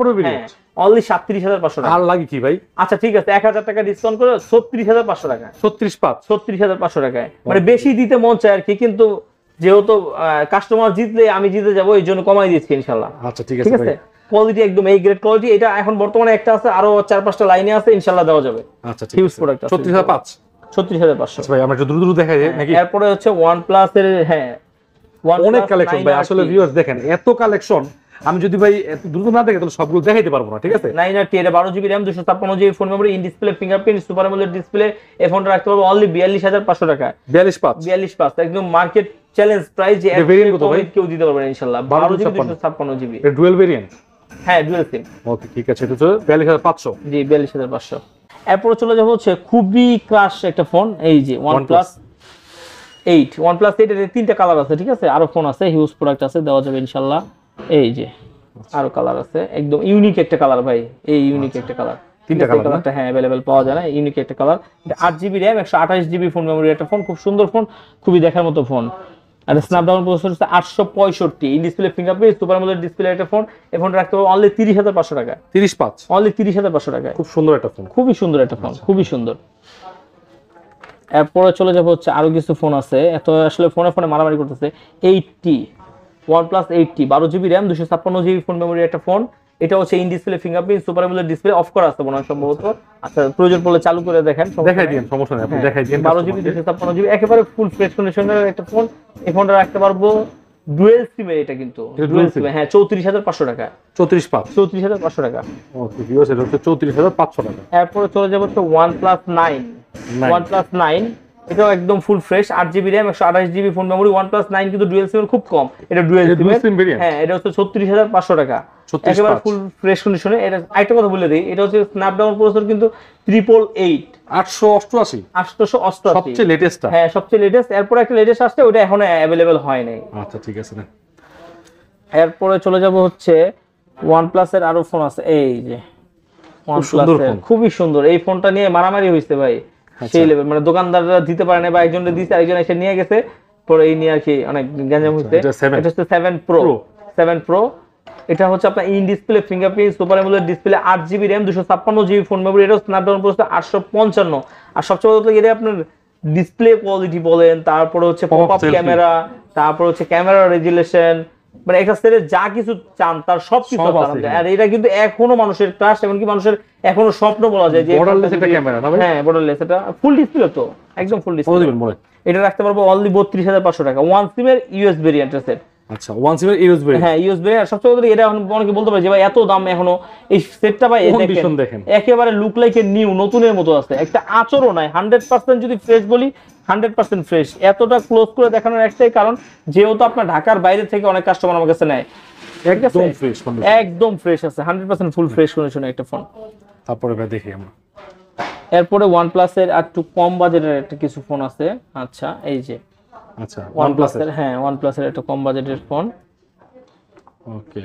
অনলি সাতত্রিশ হাজার পাঁচশো টাকা। আর লাগে কি ভাই? আচ্ছা ঠিক আছে, এক হাজার টাকা ডিসকাউন্ট করে ছত্রিশ হাজার পাঁচশো টাকা। ছত্রিশ পাঁচ, ছত্রিশ হাজার পাঁচশো টাকায়, মানে বেশি দিতে মন চায় আর কি, কিন্তু যেহেতু কাস্টমার জিতলে আমি জিতে যাবো, এই জন্য কমাই দিচ্ছি ইনশাল্লাহ। আচ্ছা ঠিক আছে, কোয়ালিটি একদম এই গ্রেড কোয়ালিটি। এটা এখন বর্তমানে একটা আছে, আরো চার পাঁচটা লাইনে আছে, ইনশাল্লাহ দেওয়া যাবে। আচ্ছা ঠিক আছে, ছত্রিশ হাজার পাঁচ, ছত্রিশ হাজার পাঁচশো ভাই। আমরা একটু দ্রুত দ্রুত দেখাই নাকি? এরপরে হচ্ছে OnePlus এর, হ্যাঁ অনেক কালেকশন ভাই, আসলে ভিউয়ার্স দেখেন এত কালেকশন আমি যদি ভাই এত দ্রুত না দেখে তাহলে সবগুলো দেখাইতে পারবো না, ঠিক আছে? নাইন আর টি এটা বারো জিবি র্যাম দুশো ছাপ্পান্ন GB phone memory, in display fingerprint, super AMOLED display. এই ফোনটা রাখতে পারবো অনলি বিয়াল্লিশ হাজার পাঁচশো টাকা। বিয়াল্লিশ পাঁচ বিয়াল্লিশ পাঁচ একদম মার্কেট চ্যালেঞ্জ প্রাইস, যে এটা ভেরিয়েন্ট কত ভাই? কেউ দিতে পারবে না ইনশাআল্লাহ। বারো জিবি দুশো ছাপ্পান্ন জিবি, এটা ডুয়াল ভেরিয়েন্ট? হ্যাঁ ডুয়াল সিম। ওকে ঠিক আছে, এটা তো বিয়াল্লিশ হাজার পাঁচশো। জি বিয়াল্লিশ হাজার পাঁচশো। এরপর চলে যাবো হচ্ছে খুবই ক্রাশ একটা ফোন, এই যে OnePlus এইট। OnePlus এইট এর তিনটা কালার আছে, ঠিক আছে? আরো ফোন আছে, হিউজ প্রোডাক্ট আছে, দেওয়া যাবে ইনশাআল্লাহ। এই যে আরো কালার আছে, একদম ইউনিক একটা কালার ভাই, এই ইউনিক একটা কালার, তিনটা কালারটা হ্যাঁ अवेलेबल পাওয়া যায় না, ইউনিক একটা কালার। এটা আট জিবি র‍্যাম একশো আঠাশ জিবি ফোন মেমোরি একটা ফোন, খুব সুন্দর ফোন, খুবই দেখার মতো ফোন। আর স্ন্যাপড্রাগন প্রসেসর হচ্ছে আটশো পঁয়ষট্টি, in display fingerprint, super AMOLED display একটা ফোন। এই ফোনটা রাখতে পারবো অনলি তিরিশ হাজার পাঁচশো টাকা। তিরিশ পাঁচ অনলি তিরিশ হাজার পাঁচশো টাকা। খুব সুন্দর একটা ফোন, খুবই সুন্দর একটা ফোন, খুবই সুন্দর। এরপরে চলে যাবো হচ্ছে আরো কিছু ফোন আছে, এত আসলে ফোনে ফোনে মারামারি করতেছে। এইটটি OnePlus এইটটি বারো জিবি র্যাম দুশো ছাপ্পান্ন জিবি ফোন মেমোরি একটা ফোন। এটা হচ্ছে in display fingerprint, super AMOLED display, off করা আছে মনে হয় সম্ভবত। আচ্ছা প্রয়োজন পড়লে চালু করে দেখেন, দেখাই দিন, সমস্যা নেই, আপনি দেখাই দিন। বারো জিবি দুশো ছাপ্পান্ন জিবি একেবারে ফুল ফ্রেশ কন্ডিশনের একটা ফোন। এই ফোনটা রাখতে পারবো ডুয়েল সিমে, এটা কিন্তু ডুয়েল সিমে, হ্যাঁ চৌত্রিশ হাজার পাঁচশো টাকা। চৌত্রিশ পাঁচ চৌত্রিশ হাজার পাঁচশো টাকা। ওকে ভিউয়ার্স, এটা হচ্ছে চৌত্রিশ হাজার পাঁচশো টাকা। এরপরে চলে যাবো হচ্ছে OnePlus নাইন। OnePlus নাইন এটাও একদম ফুল ফ্রেশ, আট জিবি র্যাম একশো আঠাশ GB phone memory. OnePlus nine কিন্তু ডুয়েল সিমের খুব কম, এটা ডুয়েল সিম ভেরিয়েন্ট। হ্যাঁ এটা হচ্ছে ছত্রিশ হাজার পাঁচশো টাকা, একেবারে ফুল ফ্রেশ কন্ডিশনে। এটা আরেকটা কথা বলে দেই, এটা হচ্ছে স্ন্যাপড্রাগন প্রসেসর কিন্তু ট্রিপল এইট আটশো অষ্টআশি আটশো অষ্টআশি সবচেয়ে লেটেস্ট। হ্যাঁ সবচেয়ে লেটেস্ট। এরপর একটা লেটেস্ট আসছে, ওটা এখনো अवेलेबल হয় নাই। আচ্ছা ঠিক আছে না। এরপরে চলে যাব হচ্ছে OnePlus এর আরো ফোন আছে, এই যে OnePlus এর খুবই সুন্দর। এই ফোনটা নিয়ে মারামারি হইছে ভাই, সেই লেভেল, মানে দোকানদাররা দিতে পারে না বা একজনকে দিতে আরেকজন এসে নিয়ে গেছে, পরে এই নিয়ে আর কি অনেক গ্যাঞ্জাম হইছে। এটা হচ্ছে সেভেন প্রো সেভেন প্রো। এটা হচ্ছে আপনার in display fingerprint, super AMOLED display, আট জিবি র্যাম দুশো ছাপ্পান্ন জিবি ফোন মেমোরি। এটা স্ন্যাপড্রাগন প্রসেসর আটশো পঞ্চান্ন। আর সবচেয়ে বড় কথা, এটা আপনার ডিসপ্লে কোয়ালিটি বলেন, তারপরে হচ্ছে পপ আপ ক্যামেরা, তারপর হচ্ছে ক্যামেরা রেজুলেশন, মানে একটা সেটে যা কিছু চান তার সব কিছু আছে। আর এটা কিন্তু এখনো মানুষের ক্রাশ, এমনকি মানুষের এখনো স্বপ্ন বলা যায় যে বর্ডারলেস একটা ক্যামেরা না ভাই? হ্যাঁ বর্ডারলেস, এটা ফুল ডিসপ্লে তো একদম ফুল ডিসপ্লে। এটা রাখতে পারবো অনলি বত্রিশ হাজার পাঁচশো টাকা। ওয়ান সিমের ইউএস ভেরিয়েন্টের সেট। আচ্ছা ওয়ান সিমের ইউএস ভেরিয়েন্ট, হ্যাঁ ইউএস ভেরিয়েন্ট। সবচেয়ে বড় এটা অনেকে বলতে পারে যে ভাই এত দাম এখনো এই সেটটা, ভাই কন্ডিশন দেখেন একেবারে লুক লাইক এ নিউ, নতুনের মতো আছে, একটা আচরও নাই। হান্ড্রেড পার্সেন্ট যদি ফ্রেশ বলি, হান্ড্রেড পার্সেন্ট ফ্রেশ। এতটা ক্লোজ করে দেখানোর একটাই কারণ, যেহেতু আপনার ঢাকার বাইরে থেকে অনেক কাস্টমার আমার কাছে নেয়, একদম ফ্রেশ কন্ডিশন, একদম ফ্রেশ আছে, হান্ড্রেড পার্সেন্ট ফুল ফ্রেশ কন্ডিশনের একটা ফোন। তারপরে ভাই দেখি আমরা এরপরে OnePlus এর আর একটু কম বাজেটের একটা কিছু ফোন আছে। আচ্ছা এই যে আচ্ছা OnePlus এর, হ্যাঁ OnePlus এর একটা কম বাজেটের ফোন। ওকে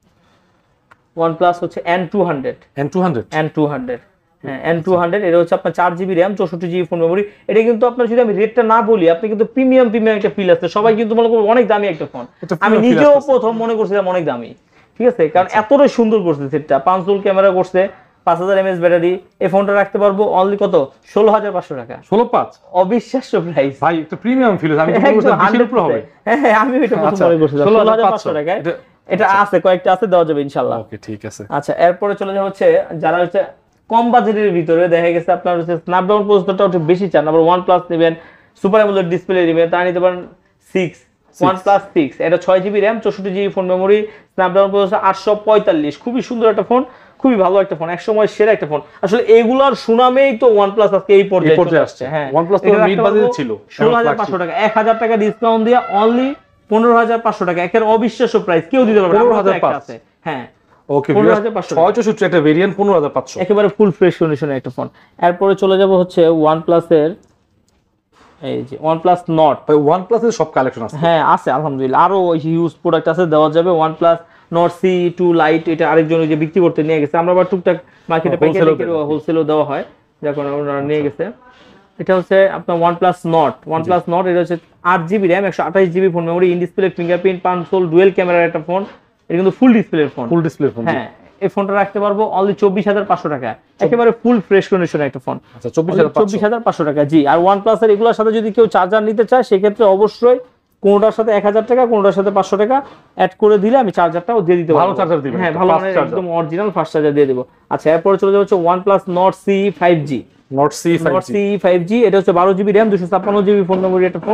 OnePlus হচ্ছে N two hundred. N two hundred N two hundred হ্যাঁ এন টু হান্ড্রেড। এটা হচ্ছে আপনার চার জিবি র্যাম চৌষট্টি জিবি ফোন মেমোরি। এটা কিন্তু আপনার, যদি আমি রেটটা না বলি, আপনি কিন্তু প্রিমিয়াম প্রিমিয়াম একটা ফিল আছে। সবাই কিন্তু মনে করবে অনেক দামি একটা ফোন, আমি নিজেও প্রথম মনে করছিলাম অনেক দামি, ঠিক আছে? কারণ এতটাই সুন্দর করছে সেটটা, পাঁচ ডোল ক্যামেরা করছে, পাঁচ হাজার এমএএচ ব্যাটারি। এই ফোনটা রাখতে পারবো অনলি কত, ষোলো হাজার পাঁচশো টাকা। ষোলো পাঁচ অবিশ্বাস্য প্রাইস ভাই, একটা প্রিমিয়াম ফিল আছে। আমি তো বলছিলাম বিশের উপরে হবে। হ্যাঁ হ্যাঁ আমি এটা প্রথম মনে করছিলাম ষোলো হাজার পাঁচশো টাকা। এটা আছে, কয়েকটা আছে, দেওয়া যাবে ইনশাআল্লাহ। ওকে ঠিক আছে। আচ্ছা এরপরে চলে যাওয়া হচ্ছে যারা হচ্ছে কম বাজেটের ভিতরে, দেখা গেছে আপনার হচ্ছে স্ন্যাপড্রাগন প্রসেসরটা একটু বেশি চান, আবার OnePlus নেবেন, সুপার অ্যামোলেড ডিসপ্লে নেবেন, তা নিতে পারেন সিক্স OnePlus সিক্স। এটা ছয় জিবি র্যাম চৌষট্টি GB phone memory, Snapdragon processor আটশো পঁয়তাল্লিশ। খুবই সুন্দর একটা ফোন, খুবই ভালো একটা ফোন, এক সময় সেরা একটা ফোন। আসলে এগুলার সুনামেই তো OnePlus আজকে এই পর্যায়ে আসছে। হ্যাঁ OnePlus তো মিড বাজেট ছিল ষোলো হাজার পাঁচশো টাকা, এক হাজার টাকা ডিসকাউন্ট দিয়ে অনলি পনেরো হাজার পাঁচশো টাকা। একের অবিশ্বাস্য প্রাইস, কেউ দিতে পারবে না। পনেরো হাজার পাঁচশো হ্যাঁ ওকে ছয় চৌষট্টি একটা ভেরিয়েন্ট, পনেরো হাজার পাঁচশো, একেবারে ফুল ফ্রেশ কন্ডিশনের একটা ফোন। এরপরে চলে যাব হচ্ছে OnePlus এর, এই যে OnePlus Nord। ভাই OnePlus এর সব কালেকশন আছে? হ্যাঁ আছে আলহামদুলিল্লাহ, আরো হিউজ প্রোডাক্ট আছে, দেওয়া যাবে। OnePlus Nord C two Lite, এটা আরেকজন যে বিক্রি করতে নিয়ে গেছে, আমরা আবার টুকটাক মার্কেটে পাইকারি হোলসেলও দেওয়া হয়, যখন আমরা নিয়ে গেছে। এটা হচ্ছে আপনার OnePlus Nord। OnePlus Nord এটা হচ্ছে আট জিবি র্যাম একশো আঠাশ GB phone memory, in display fingerprint, পাঁচশোল ডুয়েল ক্যামেরার একটা ফোন। এটা কিন্তু ফুল ডিসপ্লের ফোন, ফুল ডিসপ্লে ফোন। হ্যাঁ এই ফোনটা রাখতে পারবো অনলি চব্বিশ হাজার পাঁচশো টাকা, একেবারে ফুল ফ্রেশ কন্ডিশনের একটা ফোন। আচ্ছা চব্বিশ হাজার পাঁচশো টাকা জি। আর OnePlus এর এগুলোর সাথে যদি কেউ চার্জার নিতে চায়, সেক্ষেত্রে অবশ্যই কোনটার সাথে এক হাজার টাকা, কোনটার সাথে পাঁচশো টাকা অ্যাড করে দিলে আমি চার্জারটাও দিয়ে দিতে পারবো। ভালো চার্জার দিবেন? হ্যাঁ ভালো, একদম অরিজিনাল ফাস্ট চার্জার দিয়ে দেব। আচ্ছা এরপরে চলে যাচ্ছে OnePlus Nord C five G. Nord C five G এটা হচ্ছে বারো জিবি র্যাম দুশো ছাপ্পান্ন জিবি ফোন মেমোরি একটা ফোন।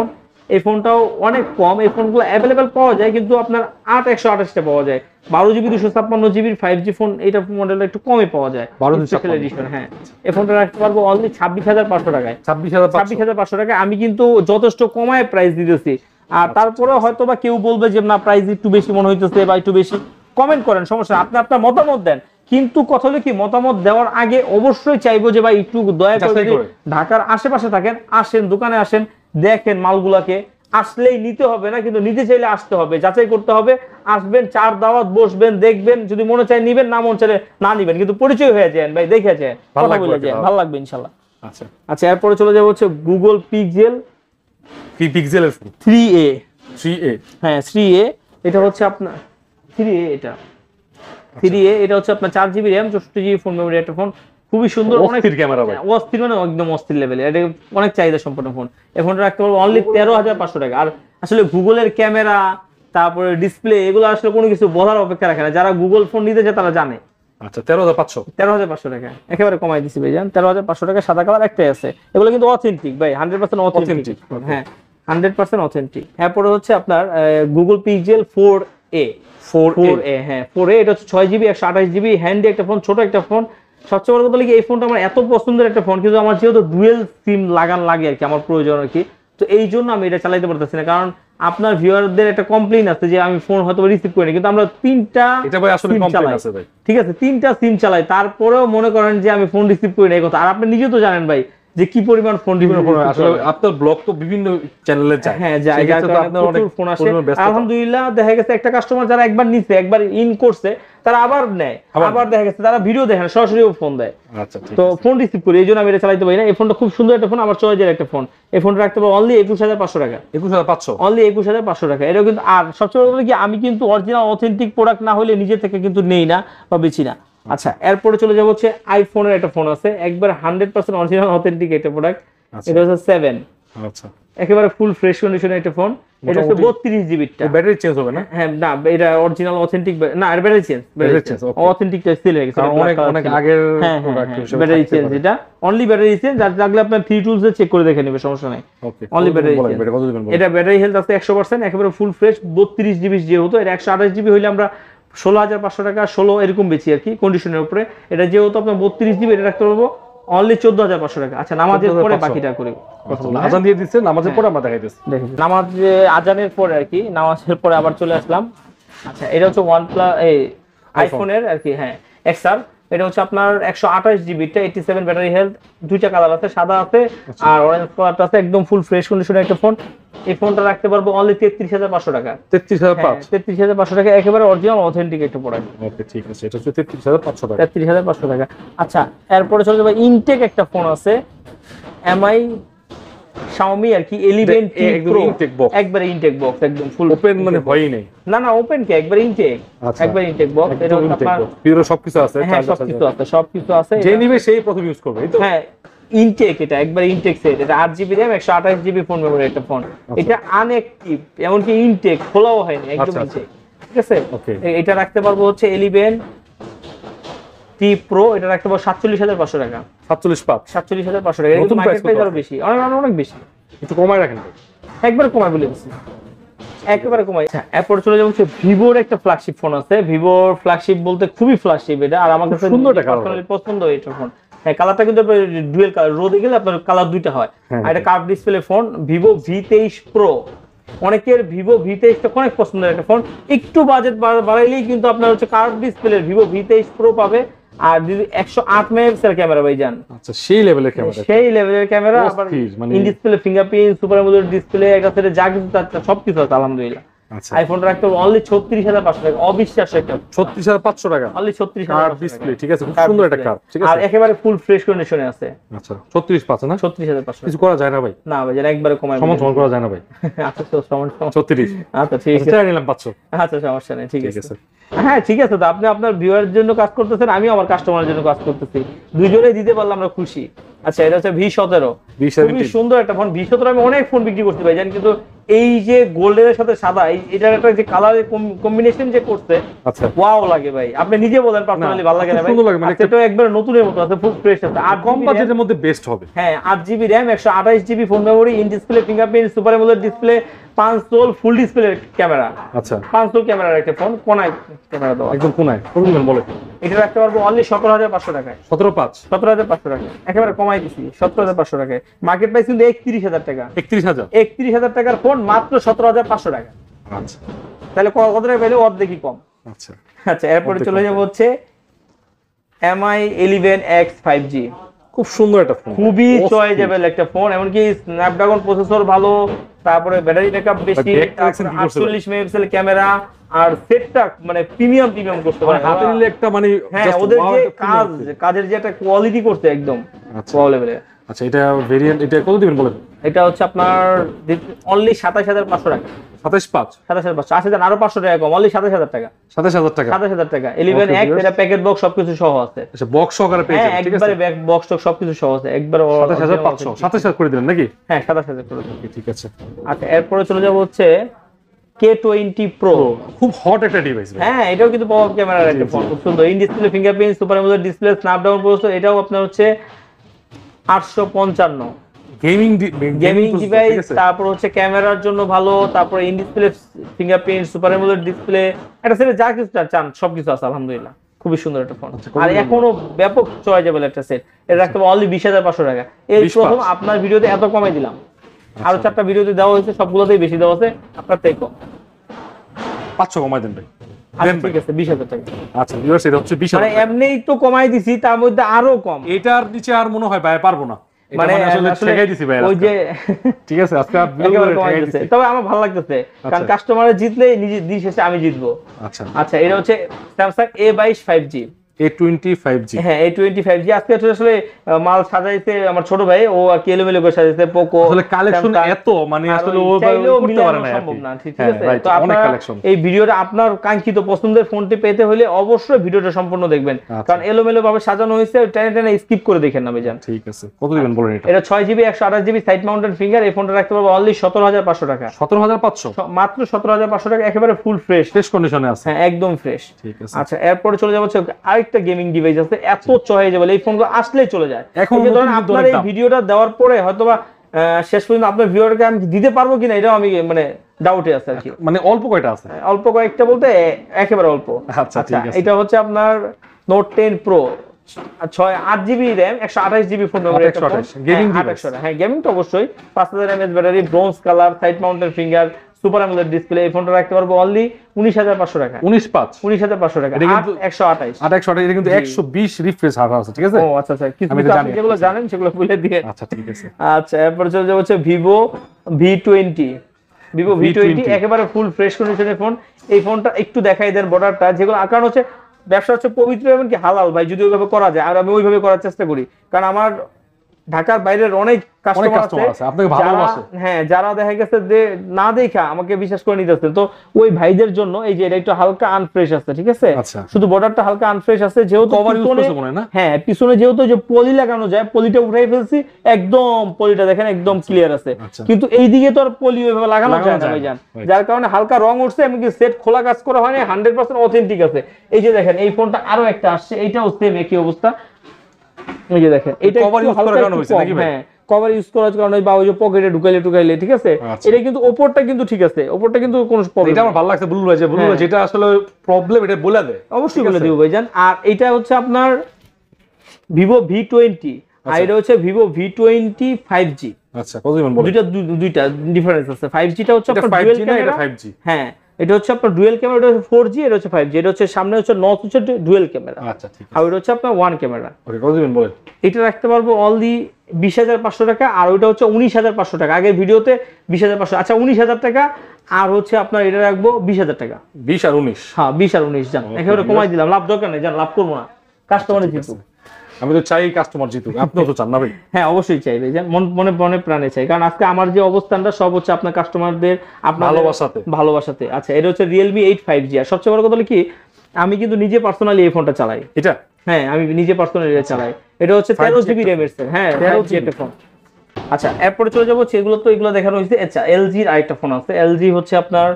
এই ফোনটাও অনেক কম, এই ফোনগুলো অ্যাভেলেবেল পাওয়া যায় কিন্তু আপনার আট একশো আঠাশটা পাওয়া যায়, বারো জিবি দুশো ছাপ্পান্ন জিবির ফাইভ জি ফোন এইটা মডেলটা একটু কমই পাওয়া যায় স্পেশাল এডিশন। হ্যাঁ এই ফোনটা রাখতে পারবো অনলি ছাব্বিশ হাজার পাঁচশো টাকায়, ছাব্বিশ হাজার পাঁচশো টাকায় আমি কিন্তু যথেষ্ট কমায় প্রাইস দিতেছি। আর তারপরে হয়তো বা কেউ বলবে যে না প্রাইস একটু বেশি মনে হইতেছে বা একটু বেশি, কমেন্ট করেন সমস্যা, আপনি আপনার মতামত দেন, কিন্তু কথা হলো কি মতামত দেওয়ার আগে অবশ্যই চাইবো যে ভাই একটু দয়া করে ঢাকার আশেপাশে থাকেন আসেন, দোকানে আসেন, দেখেন মালগুলাকে, আসলেই নিতে হবে না কিন্তু নিতে চাইলে আসতে হবে, যাচাই করতে হবে, আসবেন চার দাওয়াত বসবেন দেখবেন, যদি মনে চায় নিবেন, না মনে চাইলে না নিবেন, কিন্তু পরিচয় হয়ে যায় ভাই, দেখে যায় কথা বলে যায়, ভালো লাগবে ইনশাআল্লাহ। আচ্ছা আচ্ছা এরপরে চলে যাবো হচ্ছে গুগল পিক্সেল কি পিক্সেলের থ্রি এ থ্রি এ হ্যাঁ থ্রি এ এটা হচ্ছে আপনার থ্রি এ এটা থ্রি এ এটা হচ্ছে আপনার চার জিবি র্যাম চৌষট্টি জিবি ফোন মেমোরি একটা ফোন, খুবই সুন্দর, অনেক ক্যামেরা ভাই, অস্থির মানে একদম অস্থির লেভেলে, এটা অনেক চাহিদা সম্পন্ন ফোন। এই ফোনটা রাখতে পারবো অনলি তেরো হাজার পাঁচশো টাকা। আর আসলে গুগলের ক্যামেরা তারপরে ডিসপ্লে এগুলো আসলে কোনো কিছু বলার অপেক্ষা রাখে না, যারা গুগল ফোন নিতে চায় তারা জানে। আচ্ছা তেরো হাজার পাঁচশো তেরো হাজার পাঁচশো টাকা একেবারে কমাই দিচ্ছি ভাই, জান তেরো হাজার পাঁচশো টাকা সাদা কালার একটাই আছে, এগুলো কিন্তু অথেন্টিক ভাই, হান্ড্রেড পার্সেন্ট অথেন্টিক। হ্যাঁ হান্ড্রেড পার্সেন্ট অথেন্টিক। এরপরে হচ্ছে আপনার Google Pixel four A four A হ্যাঁ ফোর এ এটা হচ্ছে ছয় জিবি একশো আঠাশ জিবি হ্যান্ডি একটা ফোন, ছোট একটা ফোন। সবচেয়ে বড় কথা হলো কি এই ফোনটা আমার এত পছন্দের একটা ফোন, কিন্তু আমার যেহেতু ডুয়েল সিম লাগান লাগে আর কি, আমার প্রয়োজন আর কি, তো এই জন্য আমি এটা চালাইতে পারতেছি না। কারণ আপনার ভিউয়ারদের একটা কমপ্লেইন আছে যে আমি ফোন হয়তো রিসিভ করিনি, কিন্তু আমরা তিনটা এটা ভাই আসলে কমপ্লেইন আছে ভাই, ঠিক আছে তিনটা সিম চালাই, তারপরেও মনে করেন যে আমি ফোন রিসিভ করি না এই কথা। আর আপনি নিজেও তো জানেন ভাই যে কি পরিমাণ ফোন রিসিভ করে, আসলে আপনার ব্লগ তো বিভিন্ন চ্যানেলে যায়, হ্যাঁ যায়, যার কারণে অনেক ফোন আসে। আলহামদুলিল্লাহ দেখা গেছে একটা কাস্টমার যারা একবার নিছে একবার ইন করছে তারা আবার নেয়, আবার দেখা গেছে তারা ভিডিও দেখে না সরাসরি ফোন দেয়। আচ্ছা তো ফোন রিসিভ করি এই জন্য আমি এটা চালাইতে পারি না। এই ফোনটা খুব সুন্দর একটা ফোন, আমার চয়েসের একটা ফোন। এই ফোনটা রাখতে পারবো অনলি একুশ হাজার পাঁচশো টাকা, একুশ হাজার পাঁচশো অনলি একুশ হাজার পাঁচশো টাকা। এটা কিন্তু আর সবচেয়ে বড় কথা কি আমি কিন্তু অরিজিনাল অথেন্টিক প্রোডাক্ট না হলে নিজে থেকে কিন্তু নেই না বা বেচি না। আচ্ছা এরপরে চলে যাবো হচ্ছে আইফোনের একটা ফোন আছে একবার হান্ড্রেড পার্সেন্ট অরিজিনাল অথেন্টিক একটা প্রোডাক্ট, এটা হচ্ছে সেভেন। আচ্ছা একেবারে ফুল ফ্রেশ কন্ডিশনের একটা ফোন, এটা হচ্ছে বত্রিশ জিবিটা। ব্যাটারি চেঞ্জ হবে না? হ্যাঁ না এটা অরিজিনাল অথেন্টিক না, আর ব্যাটারি চেঞ্জ, ব্যাটারি চেঞ্জ অথেন্টিকটা সেল হয়ে গেছে অনেক অনেক আগের প্রোডাক্ট হিসেবে। ব্যাটারি চেঞ্জ এটা অনলি ব্যাটারি চেঞ্জ, যার লাগলে আপনি থ্রি টুলস এ চেক করে দেখে নেবে, সমস্যা নাই। Okay only battery change. এটা ব্যাটারি হেলথ আছে একশো পার্সেন্ট, একেবারে ফুল ফ্রেশ বত্রিশ জিবি যেহেতু, এটা একশো আঠাশ জিবি হইলে আমরা ষোলো হাজার পাঁচশো টাকা ষোলো এরকম বেচি আর কি কন্ডিশনের উপরে। এটা যেহেতু আপনার বত্রিশ জিবি এটা রাখতে পারবো অনলি চোদ্দ হাজার পাঁচশো টাকা। আচ্ছা নামাজের পরে বাকিটা করে আজান দিয়ে দিচ্ছে, নামাজের পরে আমরা দেখাইতেছি, দেখেন নামাজ আজানের পরে আর কি, নামাজের পরে আবার চলে আসলাম। আচ্ছা এটা হচ্ছে OnePlus এই আইফোনের আর কি, হ্যাঁ এক্সআর, এটা হচ্ছে আপনার একশো আঠাশ জিবিটা এইটি সেভেন ব্যাটারি হেলথ, দুইটা কালার আছে সাদা আছে আর অরেঞ্জ কালারটা আছে, একদম ফুল ফ্রেশ কন্ডিশনের একটা ফোন। এই ফোনটা রাখতে পারবো অনলি তেত্রিশ হাজার পাঁচশো টাকা, তেত্রিশ হাজার পাঁচশো তেত্রিশ হাজার পাঁচশো টাকা একেবারে অরিজিনাল অথেন্টিক একটা প্রোডাক্ট। ওকে ঠিক আছে, এটা হচ্ছে তেত্রিশ হাজার পাঁচশো টাকা, তেত্রিশ হাজার পাঁচশো টাকা। আচ্ছা এরপরে চলে যাবে ইনটেক একটা ফোন আছে এমআই Xiaomi আর কি ইলেভেন টি প্রো, একবারে ইনটেক বক্স একদম ফুল ওপেন মানে হয়ই নাই, না না ওপেন কি একবারে ইনটেক, একবারে ইনটেক বক্স। এটা আপনার ভিতরে সবকিছু আছে, হ্যাঁ সবকিছু আছে, সবকিছু আছে, যে নিবে সেই প্রথম ইউজ করবে এই তো। হ্যাঁ ইনটেক এটা একবার ইনটেক সেট, এটা আট জিবি র‍্যাম একশো আঠাশ জিবি ফোন মেমোরি একটা ফোন। এটা আনঅ্যাক্টিভ এমনকি ইনটেক খোলাও হয়নি, একদম ইনটেক, ঠিক আছে। এটা রাখতে পারবো হচ্ছে ইলেভেন টি প্রো, এটা রাখতে পারবো সাতচল্লিশ হাজার পাঁচশো টাকা, সাতচল্লিশ পাঁচ সাতচল্লিশ হাজার পাঁচশো টাকা। এটা মার্কেট প্রাইস আরো বেশি, অনেক অনেক বেশি, একটু কমায় রাখেন, একবার কমায় বলে দিচ্ছি, একেবারে কমাই। এরপর চলে যাবো ভিভোর একটা ফ্ল্যাগশিপ ফোন আছে, ভিভোর ফ্ল্যাগশিপ বলতে খুবই ফ্ল্যাগশিপ এটা, আর আমার কাছে সুন্দর একটা পছন্দ এটা ফোন। হ্যাঁ কালারটা কিন্তু ডুয়েল কালার, রোদে গেলে আপনার কালার দুইটা হয়। আর এটা curve display phone, Vivo V তেইশ প্রো। অনেকের ভিভো ভি তেইশটা অনেক পছন্দের একটা ফোন, একটু বাজেট বাড়াইলেই কিন্তু আপনার হচ্ছে কার্ভ ডিসপ্লে ভিভো ভি তেইশ প্রো পাবে। আর যদি একশো আট মেগাপিক্সেল ক্যামেরা ভাই যান, আচ্ছা সেই লেভেলের ক্যামেরা, সেই লেভেলের ক্যামেরা, আবার in display fingerprint super AMOLED display একটা সেটে যা কিছু সবকিছু আছে আলহামদুলিল্লাহ। আইফোনটা রাখতে অনলি ছত্রিশ হাজার পাঁচশো টাকা, অবিশ্বাস্য একটা ছত্রিশ হাজার পাঁচশো টাকা, অনলি ছত্রিশ হাজার ডিসপ্লে, ঠিক আছে, খুব সুন্দর একটা কার, ঠিক আছে, আর একেবারে ফুল ফ্রেশ কন্ডিশনে আছে। আচ্ছা ছত্রিশ পাঁচ না, ছত্রিশ হাজার পাঁচশো কিছু করা যায় না ভাই, না ভাই যেন একবারে কমায় সমান সমান করা যায় না ভাই। আচ্ছা তো সমান ছত্রিশ, আচ্ছা ঠিক আছে নিলাম পাঁচশো, আচ্ছা সমস্যা নেই, ঠিক আছে। হ্যাঁ ঠিক আছে, তো আপনি আপনার ভিউয়ারের জন্য কাজ করতেছেন, আমি আমার কাস্টমারের জন্য কাজ করতেছি, দুইজনেই দিতে পারলে আমরা খুশি। আচ্ছা এটা হচ্ছে ভি সতেরো, খুবই সুন্দর একটা ফোন। ভি সতেরো আমি অনেক ফোন বিক্রি করতে পারি জানেন, কিন্তু এই যে গোল্ডের সাথে সাদা এই এটার একটা যে কালারের কম্বিনেশন যে করতে আচ্ছা ওয়াও লাগে ভাই। আপনি নিজে বলেন পার্সোনালি ভালো লাগে না ভাই? সুন্দর লাগে, মানে এটা একবার নতুনের মতো আছে, ফুল ফ্রেশ আছে। আর কম বাজেটের মধ্যে বেস্ট হবে। হ্যাঁ আট জিবি র্যাম, একশো আঠাশ GB phone memory, in display fingerprint, super AMOLED display, পাঁচ সোল ফুল ডিসপ্লে ক্যামেরা। আচ্ছা পাঁচ সোল ক্যামেরার একটা ফোন, কোনায় ক্যামেরা দাও একদম কোনায়। কত দিবেন বলে? এটা রাখতে পারবো অনলি সতেরো হাজার পাঁচশো টাকায়। সতেরো পাঁচ সতেরো হাজার পাঁচশো টাকা একেবারে কমাই দিচ্ছি, সতেরো হাজার পাঁচশো টাকায়। মার্কেট প্রাইস কিন্তু একত্রিশ হাজার টাকা। একত্রিশ হাজার একত্রিশ হাজার টাকার ফোন মাত্র সতেরো হাজার পাঁচশো টাকা। আচ্ছা তাহলে কত টাকা পেলে? অর্ধেকই কম। আচ্ছা আচ্ছা এরপরে চলে যাবো হচ্ছে Mi eleven X five G. খুব সুন্দর একটা ফোন, খুবই চয়েজেবল একটা ফোন, এমনকি স্ন্যাপড্রাগন প্রসেসর ভালো, তারপরে ব্যাটারি ব্যাকআপ বেশি, আটচল্লিশ মেগাপিক্সেল ক্যামেরা, আর সেটটা মানে প্রিমিয়াম প্রিমিয়াম করতে পারে হাতে নিলে একটা মানে হ্যাঁ ওদের যে কাজ কাজের যে একটা কোয়ালিটি করতে একদম ওয়াও লেভেলের। আচ্ছা এটা ভেরিয়েন্ট, এটা কত দিবেন বলেন? এটা হচ্ছে আপনার অনলি সাতাশ হাজার পাঁচশো টাকা। সাতাশ পাঁচ সাতাশ হাজার পাঁচশো, আশি হাজার আরো পাঁচশো টাকা কম, অনলি সাতাশ হাজার টাকা। সাতাশ হাজার টাকা সাতাশ হাজার টাকা ইলেভেন এক্স, এটা প্যাকেট বক্স সবকিছু সহ আছে। আচ্ছা বক্স সহকারে পেয়ে যাবেন, ঠিক আছে? একবারে ব্যাক বক্স টক সবকিছু সহ আছে একবার। সাতাশ হাজার পাঁচশো, সাতাশ হাজার করে দিবেন নাকি? হ্যাঁ সাতাশ হাজার করে দিবেন, ঠিক আছে। আচ্ছা এরপরে চলে যাব হচ্ছে কে টোয়েন্টি প্রো। খুব হট একটা ডিভাইস ভাই। হ্যাঁ এটাও কিন্তু পপ আপ ক্যামেরার একটা ফোন, খুব সুন্দর। In display fingerprint, super AMOLED display, Snapdragon processor, এটাও আপনার হচ্ছে আটশো পঞ্চান্ন। গেমিং গেমিং ডিভাইস, তারপর হচ্ছে ক্যামেরার জন্য ভালো, তারপর in display fingerprint, super AMOLED display, এটা সেটা যা কিছু চান সবকিছু আছে আলহামদুলিল্লাহ। খুবই সুন্দর একটা ফোন, আর এখনো ব্যাপক চয়েজেবল একটা সেট। এটা রাখতে হবে অনলি বিশ হাজার পাঁচশো টাকা। এই প্রথম আপনার ভিডিওতে এত কমাই দিলাম, আরো চারটা ভিডিওতে দেওয়া হয়েছে, সবগুলোতেই বেশি দেওয়া আছে, আপনার থেকে কম পাঁচশো কমাই দেন ভাই। ঠিক আছে বিশ হাজার টাকা। আচ্ছা ভিউয়ার্স এটা হচ্ছে বিশ হাজার, মানে এমনিই তো কমাই দিছি, তার মধ্যে আরো কম। এটার নিচে আর মনে হয় ভাই পারবো না, মানে আসলে ঠেকাই দিছি ভাই। ওই যে ঠিক আছে আজকে একেবারে কমাই দিছি, তবে আমার ভালো লাগতেছে, কারণ কাস্টমারের জিতলে নিজে দিন শেষে আমি জিতবো। আচ্ছা আচ্ছা এটা হচ্ছে স্যামসাং এ বাইশ five G. A twenty five G, হ্যাঁ এ টোয়েন্টি ফাইভ জি। আজকে আসলে মাল সাজাইতে আমার ছোট ভাই, ও আর কি এলোমেলো করে সাজাইছে। পোকো আসলে কালেকশন এত মানে আসলে ও করতে পারে না, সম্ভব না, ঠিক আছে? তো আপনারা এই ভিডিওটা আপনার কাঙ্ক্ষিত পছন্দের ফোনটি পেতে হলে অবশ্যই ভিডিওটা সম্পূর্ণ দেখবেন, কারণ এলোমেলো ভাবে সাজানো হয়েছে, টেনে টেনে স্কিপ করে দেখেন না ভাইজান। ঠিক আছে কত দিবেন বলেন? এটা এটা ছয় জিবি একশো আঠাশ জিবি সাইড মাউন্টেড ফিঙ্গার। এই ফোনটা রাখতে পারবো অনলি সতেরো হাজার পাঁচশো টাকা। সতেরো হাজার পাঁচশো মাত্র সতেরো হাজার পাঁচশো টাকা, একেবারে ফুল ফ্রেশ ফ্রেশ কন্ডিশনে আছে। হ্যাঁ একদম ফ্রেশ। ঠিক আছে আচ্ছা এরপরে চলে যাবো আরেকটা গেমিং ডিভাইস আছে, এত চয়েজেবল এই ফোনগুলো আসলেই চলে যায়। এখন ধরেন আপনার এই ভিডিওটা দেওয়ার পরে হয়তোবা শেষ পর্যন্ত আপনার ভিডিওটাকে আমি দিতে পারবো কিনা এটাও আমি মানে ডাউটে আছে আর কি। মানে অল্প কয়টা আছে? অল্প কয়েকটা বলতে একেবারে অল্প। আচ্ছা ঠিক আছে। এটা হচ্ছে আপনার নোট টেন প্রো, ছয় আট জিবি র্যাম, একশো আঠাশ GB phone memory, gaming device. হ্যাঁ গেমিং তো অবশ্যই। পাঁচ হাজার mAh battery, bronze colour, side mounted finger, super AMOLED display. এই ফোনটা রাখতে পারবো অনলি উনিশ হাজার পাঁচশো টাকা। উনিশ পাঁচ উনিশ হাজার পাঁচশো টাকা, একশো আঠাশ আট একশো আঠাশ। এটা কিন্তু একশো বিশ রিফ্রেশ হার আছে, ঠিক আছে? ও আচ্ছা আচ্ছা, কিছু আপনি যেগুলো জানেন সেগুলো বলে দিয়ে। আচ্ছা ঠিক আছে। আচ্ছা এরপর চলে যাবো হচ্ছে Vivo V twenty. Vivo V twenty একেবারে ফুল ফ্রেশ কন্ডিশনের ফোন। এই ফোনটা একটু দেখাই দেন বর্ডারটা, যেগুলো কারণ হচ্ছে ব্যবসা হচ্ছে পবিত্র এবং কি হালাল ভাই, যদি ওইভাবে করা যায়, আর আমি ওইভাবে করার চেষ্টা করি, কারণ আমার ঢাকার বাইরের অনেক কাস্টমার আছে আপনাকে ভালোবাসে। হ্যাঁ যারা দেখা গেছে যে না দেখা আমাকে বিশ্বাস করে নিতেছে, তো ওই ভাইদের জন্য এই যে এটা একটু হালকা আনফ্রেশ আছে, ঠিক আছে? শুধু বর্ডারটা হালকা আনফ্রেশ আছে, যেহেতু হ্যাঁ পিছনে যেহেতু যে পলি লাগানো যায়, পলিটা উঠাই ফেলছি, একদম পলিটা দেখেন একদম ক্লিয়ার আছে, কিন্তু এইদিকে তো আর পলি ওইভাবে লাগানো যায় না ভাইজান, যার কারণে হালকা রং উঠছে, এমনকি সেট খোলা কাজ করা হয়নি, হান্ড্রেড পার্সেন্ট অথেন্টিক আছে। এই যে দেখেন এই ফোনটা আরো একটা আসছে, এইটাও সেম একই অবস্থা। এই যে দেখেন এটা কভার ইউজ করার কারণে হইছে নাকি ভাই? হ্যাঁ কভার ইউজ করার কারণে বা ওই যে পকেটে ঢুকাইলে ঢুকাইলে, ঠিক আছে? এটা কিন্তু উপরটা কিন্তু ঠিক আছে, উপরটা কিন্তু কোনো প্রবলেম। এটা আমার ভালো লাগছে ব্লু ভাই, যে ব্লু ভাই যেটা আসলে প্রবলেম এটা বলে দেয়, অবশ্যই বলে দিব ভাইজান। আর এটা হচ্ছে আপনার ভিভো ভি টোয়েন্টি, আর এটা হচ্ছে Vivo V twenty five G. আচ্ছা কত দিবেন বলেন? দুইটা দুইটা ডিফারেন্স আছে। ফাইভ জি টা হচ্ছে আপনার ডুয়াল ক্যামেরা, এটা ফাইভ জি। হ্যাঁ এটা হচ্ছে আপনার ডুয়াল ক্যামেরা, এটা হচ্ছে ফোর জি, এটা হচ্ছে ফাইভ জি। এটা হচ্ছে সামনে হচ্ছে নর্থ হচ্ছে ডুয়াল ক্যামেরা। আচ্ছা ঠিক আছে। আর এটা হচ্ছে আপনার ওয়ান ক্যামেরা। ওকে কত দিবেন বলেন? এটা রাখতে পারবো অনলি বিশ হাজার পাঁচশো টাকা, আর ওইটা হচ্ছে উনিশ হাজার পাঁচশো টাকা। আগের ভিডিওতে বিশ হাজার পাঁচশো, আচ্ছা উনিশ হাজার টাকা, আর হচ্ছে আপনার এটা রাখবো বিশ হাজার টাকা। বিশ আর উনিশ? হ্যাঁ বিশ আর উনিশ জান, একেবারে কমাই দিলাম, লাভ দরকার নেই জান, লাভ করবো না, কাস্টমারের জিতুক। আমি তো চাই কাস্টমার জিতুক, আপনিও তো চান না ভাই? হ্যাঁ অবশ্যই চাই ভাই, মন মনে মনে প্রাণে চাই, কারণ আজকে আমার যে অবস্থানটা সব হচ্ছে আপনার কাস্টমারদের আপনার ভালোবাসাতে ভালোবাসাতে। আচ্ছা এটা হচ্ছে রিয়েলমি এইট ফাইভ জি। আর সবচেয়ে বড় কথা হলো কি, আমি কিন্তু নিজে পার্সোনালি এই ফোনটা চালাই। এটা? হ্যাঁ আমি নিজে পার্সোনালি চালাই। এটা হচ্ছে তেরো জিবি RAM এর সেট, হ্যাঁ তেরো জিবি একটা ফোন। আচ্ছা এরপরে চলে যাবো এগুলো তো এগুলো দেখানো হয়েছে। আচ্ছা এলজি এর আরেকটা ফোন আছে, এলজি হচ্ছে আপনার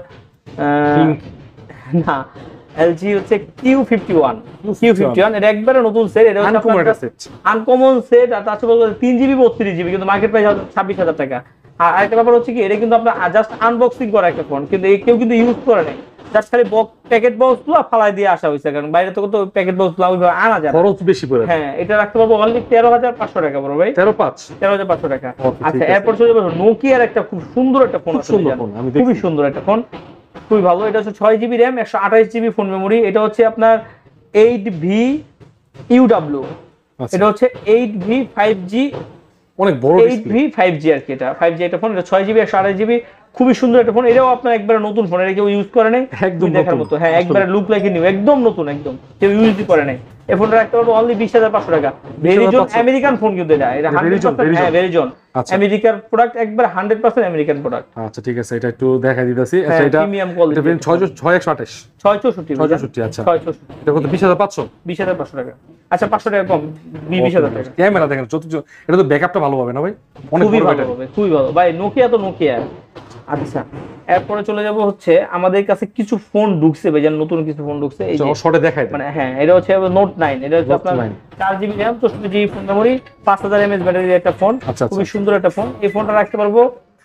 না এলজি হচ্ছে Q fifty one Q fifty one, এটা একবারে নতুন সেট, এটা হচ্ছে আনকমন সেট। আর তার সাথে তিন জিবি বত্রিশ জিবি, কিন্তু মার্কেট প্রাইস ছাব্বিশ হাজার টাকা। আর আরেকটা ব্যাপার হচ্ছে কি, এটা কিন্তু আপনার জাস্ট আনবক্সিং করা একটা ফোন, কিন্তু কেউ কিন্তু ইউজ করে নাই, জাস্ট খালি বক্স প্যাকেট বক্স গুলো ফালাই দিয়ে আসা হয়েছে, কারণ বাইরে থেকে তো প্যাকেট বক্স গুলো ওইভাবে আনা যায় না, খরচ বেশি পড়ে। হ্যাঁ এটা রাখতে পারবো অনলি তেরো হাজার পাঁচশো টাকা বড় ভাই, তেরো পাঁচ তেরো হাজার পাঁচশো টাকা। আচ্ছা এরপর চলে যাবো নোকিয়ার একটা খুব সুন্দর একটা ফোন, সুন্দর ফোন, খুবই সুন্দর একটা ফোন, খুবই ভালো। এটা হচ্ছে ছয় জিবি র্যাম, একশো আঠাশ জিবি ফোন মেমোরি। এটা হচ্ছে আপনার এইট ভি ইউডব্লিউ, এটা হচ্ছে এইট ভি ফাইভ জি, অনেক বড় এইট ভি ফাইভ জি আর কি, এটা ফাইভ জি একটা ফোন। এটা ছয় জিবি একশো আঠাশ জিবি, খুবই সুন্দর একটা ফোন। এটাও আপনার একবারে নতুন ফোন, এটা কেউ ইউজ করে নাই, একদম দেখার মতো, হ্যাঁ একবারে লুক লাইক নিউ, একদম নতুন, একদম কেউ ইউজই করে নাই। এই ফোনটা রাখতে পারবো অনলি বিশ হাজার পাঁচশো টাকা। ভেরিজন আমেরিকান ফোন, কিন্তু এটা এটা হান্ড্রেড পার্সেন্ট হ্যাঁ ভেরিজন আমেরিকার প্রোডাক্ট, একবার হান্ড্রেড পার্সেন্ট আমেরিকান প্রোডাক্ট। আচ্ছা ঠিক আছে, এটা একটু দেখাই দিতেছি। আচ্ছা এটা প্রিমিয়াম কোয়ালিটি, এটা ছয় একশো আঠাশ ছয় চৌষট্টি ছয় চৌষট্টি। আচ্ছা ছয় চৌষট্টি, এটা কত? বিশ হাজার পাঁচশো বিশ হাজার পাঁচশো টাকা। আচ্ছা পাঁচশো টাকা কম, বিশ হাজার টাকা। ক্যামেরা দেখেন চতুর্থ, এটা তো ব্যাকআপটা ভালো হবে না ভাই? অনেক খুবই ভালো ভালো হবে, খুবই ভালো ভাই, নোকিয়া তো নোকিয়া। আচ্ছা এরপরে চলে যাব হচ্ছে আমাদের কাছে কিছু ফোন ঢুকছে ভাই, যেন নতুন কিছু ফোন ঢুকছে, এই যে শর্টে দেখাই দেন। মানে হ্যাঁ এটা হচ্ছে নোট নাইন, এটা হচ্ছে আপনার চার জিবি র্যাম, চৌষট্টি জিবি ফোন মেমোরি, পাঁচ হাজার এমএএইচ ব্যাটারির একটা ফোন, খুবই সুন্দর একটা ফোন। এই ফোনটা রাখতে পারবো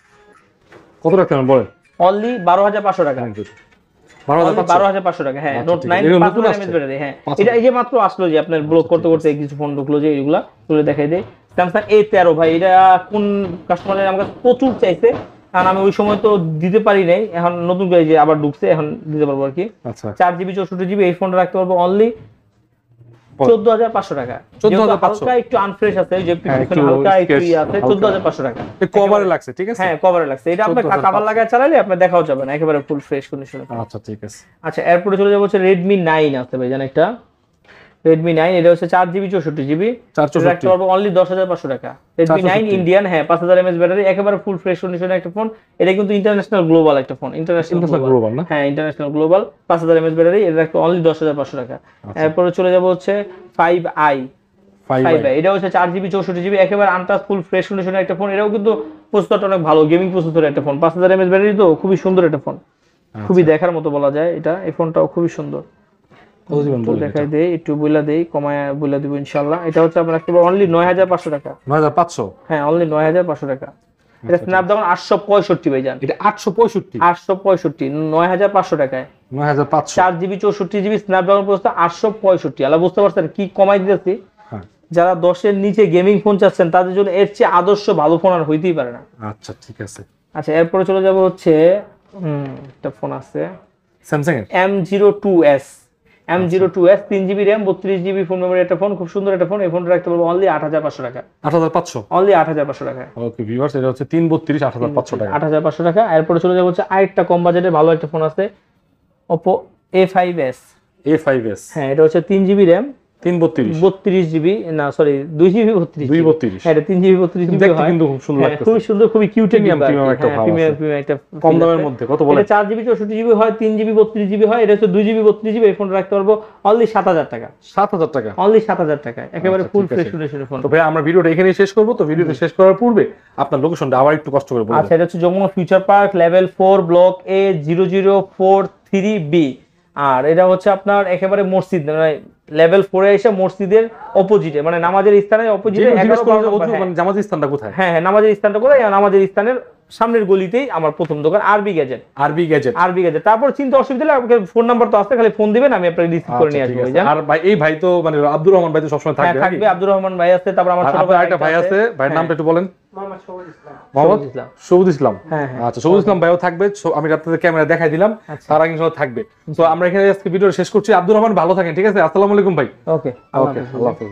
কত রাখতে পারবেন বলেন? অনলি বারো হাজার পাঁচশো টাকা, বারো হাজার পাঁচশো টাকা। হ্যাঁ নোট নাইন পাঁচ হাজার এমএএইচ ব্যাটারি, হ্যাঁ এটা এই যে মাত্র আসলো, যে আপনার ব্লক করতে করতে কিছু ফোন ঢুকলো, যে এগুলা তুলে দেখাই দেয়। স্যামসাং এ তেরো ভাই, এটা কোন কাস্টমারের আমার কাছে প্রচুর চাইছে, কারণ আমি ওই সময় তো দিতে পারি নাই, এখন নতুন করে যে আবার ঢুকছে, এখন দিতে পারবো আর কি। চার জিবি চৌষট্টি জিবি এই ফোনটা রাখতে পারবো অনলি চোদ্দ হাজার পাঁচশো টাকা। হালকা একটু আনফ্রেশ আছে, যে হালকা একটু ই আছে, চোদ্দ হাজার পাঁচশো টাকা কভারে লাগছে, ঠিক আছে? হ্যাঁ কভারে লাগছে, এটা আপনার কভার লাগায় চালালে আপনার দেখাও যাবে না, একেবারে ফুল ফ্রেশ কন্ডিশনে। আচ্ছা ঠিক আছে। আচ্ছা এরপরে চলে যাবো হচ্ছে রেডমি নাইন আছে ভাই, জানেন একটা রেডমি নাইন, এটা হচ্ছে চার জিবি চৌষট্টি জিবি, রাখতে পারবো অনলি দশ হাজার পাঁচশো টাকা। রেডমি নাইন ইন্ডিয়ান, হ্যাঁ পাঁচ হাজার এমএএইচ ব্যাটারি, একেবারে ফুল ফ্রেশ কন্ডিশনে একটা ফোন। এটা কিন্তু ইন্টারন্যাশনাল গ্লোবাল একটা ফোন, ইন্টারন্যাশনাল গ্লোবাল না, হ্যাঁ ইন্টারন্যাশনাল গ্লোবাল, পাঁচ হাজার এমএএইচ ব্যাটারি, এটা রাখতে অনলি দশ হাজার পাঁচশো টাকা। এরপরে চলে যাবো হচ্ছে ফাইভ আই, ফাইভ আই এটা হচ্ছে চার জিবি চৌষট্টি জিবি, একেবারে আনটাচ ফুল ফ্রেশ কন্ডিশনের একটা ফোন। এটাও কিন্তু প্রসেসরটা অনেক ভালো, গেমিং প্রসেসরের একটা ফোন, পাঁচ হাজার এমএএইচ ব্যাটারি, তো খুবই সুন্দর একটা ফোন, খুবই দেখার মতো বলা যায় এটা। এই ফোনটাও খুবই সুন্দর, দেখাই দেই একটু বইলা দেই, কমায় বইলা দিব ইনশাআল্লাহ। এটা হচ্ছে আপনার রাখতে পারবো অনলি নয় হাজার পাঁচশো টাকা, নয় হাজার পাঁচশো, হ্যাঁ অনলি নয় হাজার পাঁচশো টাকা। এটা স্ন্যাপড্রাগন আটশো পঁয়ষট্টি ভাই, জান এটা আটশো পঁয়ষট্টি, আটশো পঁয়ষট্টি নয় হাজার পাঁচশো টাকায়, নয় হাজার পাঁচশো, চার জিবি চৌষট্টি জিবি স্ন্যাপড্রাগন প্রসেসর আটশো পঁয়ষট্টি। আলা বুঝতে পারছেন কি কমাই দিতেছি? যারা দশের নিচে গেমিং ফোন চাচ্ছেন তাদের জন্য এর চেয়ে আদর্শ ভালো ফোন আর হইতেই পারে না। আচ্ছা ঠিক আছে। আচ্ছা এরপরে চলে যাব হচ্ছে হুম একটা ফোন আছে স্যামসাং এর M zero two S, M zero two S তিন জিবি র্যাম, বত্রিশ জিবি ফোন মেমোরি একটা ফোন, খুব সুন্দর একটা ফোন। এই ফোনটা রাখতে পারবো অনলি আট হাজার পাঁচশো টাকা, আট হাজার পাঁচশো, অনলি আট হাজার পাঁচশো টাকা। ওকে ভিউয়ার্স, এটা হচ্ছে তিন বত্রিশ, আট হাজার পাঁচশো টাকা, আট হাজার পাঁচশো টাকা। এরপরে চলে যাব হচ্ছে আরেকটা কম বাজেটের ভালো একটা ফোন আছে, Oppo A five S, A five S, হ্যাঁ এটা হচ্ছে তিন জিবি র্যাম, তিন বত্রিশ, বত্রিশ জিবি না সরি দুই জিবি বত্রিশ, দুই বত্রিশ, হ্যাঁ এটা তিন জিবি বত্রিশ জিবি হয়, কিন্তু খুব সুন্দর লাগছে, খুবই সুন্দর, খুবই কিউট প্রিমিয়াম প্রিমিয়াম একটা ভাব আছে, প্রিমিয়াম একটা কম দামের মধ্যে। কত বলে? এটা চার জিবি চৌষট্টি জিবি হয়, তিন জিবি বত্রিশ জিবি হয়, এটা হচ্ছে দুই জিবি বত্রিশ জিবি। এই ফোনটা রাখতে পারবো অনলি সাত হাজার টাকা, সাত হাজার টাকা, অনলি সাত হাজার টাকায়, একেবারে ফুল ফ্রেশ কন্ডিশনের ফোন। তো ভাই আমরা ভিডিওটা এখানেই শেষ করব, তো ভিডিওটা শেষ করার পূর্বে আপনার লোকেশনটা আবার একটু কষ্ট করে বলুন। আচ্ছা এটা হচ্ছে Jamuna future park level four block A zero zero four three B, আর এটা হচ্ছে আপনার একেবারে মসজিদ মানে লেভেল ফোর এ এসে মসজিদের অপোজিটে, মানে নামাজের স্থানের অপোজিটে, মানে নামাজের স্থানটা কোথায়? হ্যাঁ হ্যাঁ নামাজের স্থানটা কোথায়? নামাজের স্থানের সামনের গলিতেই আমার প্রথম দোকান, আরবি গ্যাজেট, আরবি গ্যাজেট, আরবি গ্যাজেট। তারপর চিন্তা অসুবিধা হলে আপনাকে ফোন নাম্বার তো আছে, খালি ফোন দিবেন, আমি আপনাকে রিসিভ করে নিয়ে আসবো। আর ভাই এই ভাই তো মানে আব্দুর রহমান ভাই তো সবসময় থাকবে, থাকবে আব্দুর রহমান ভাই আছে, তারপর আমার ছোট ভাই একটা ভাই আছে, ভাইয়ের নামটা একটু বলেন। মোহাম্মদ সবুজ ইসলাম, মোহাম্মদ সবুজ ইসলাম, হ্যাঁ হ্যাঁ আচ্ছা সবুজ ইসলাম ভাইও থাকবে, আমি আপনাদের ক্যামেরা দেখাই দিলাম, তার আগে সব থাকবে। তো আমরা এখানে আজকে ভিডিও শেষ করছি। আব্দুর রহমান ভালো থাকেন, ঠিক আছে? আসসালামু আলাইকুম ভাই। ওকে ওকে আল্লাহ হাফেজ।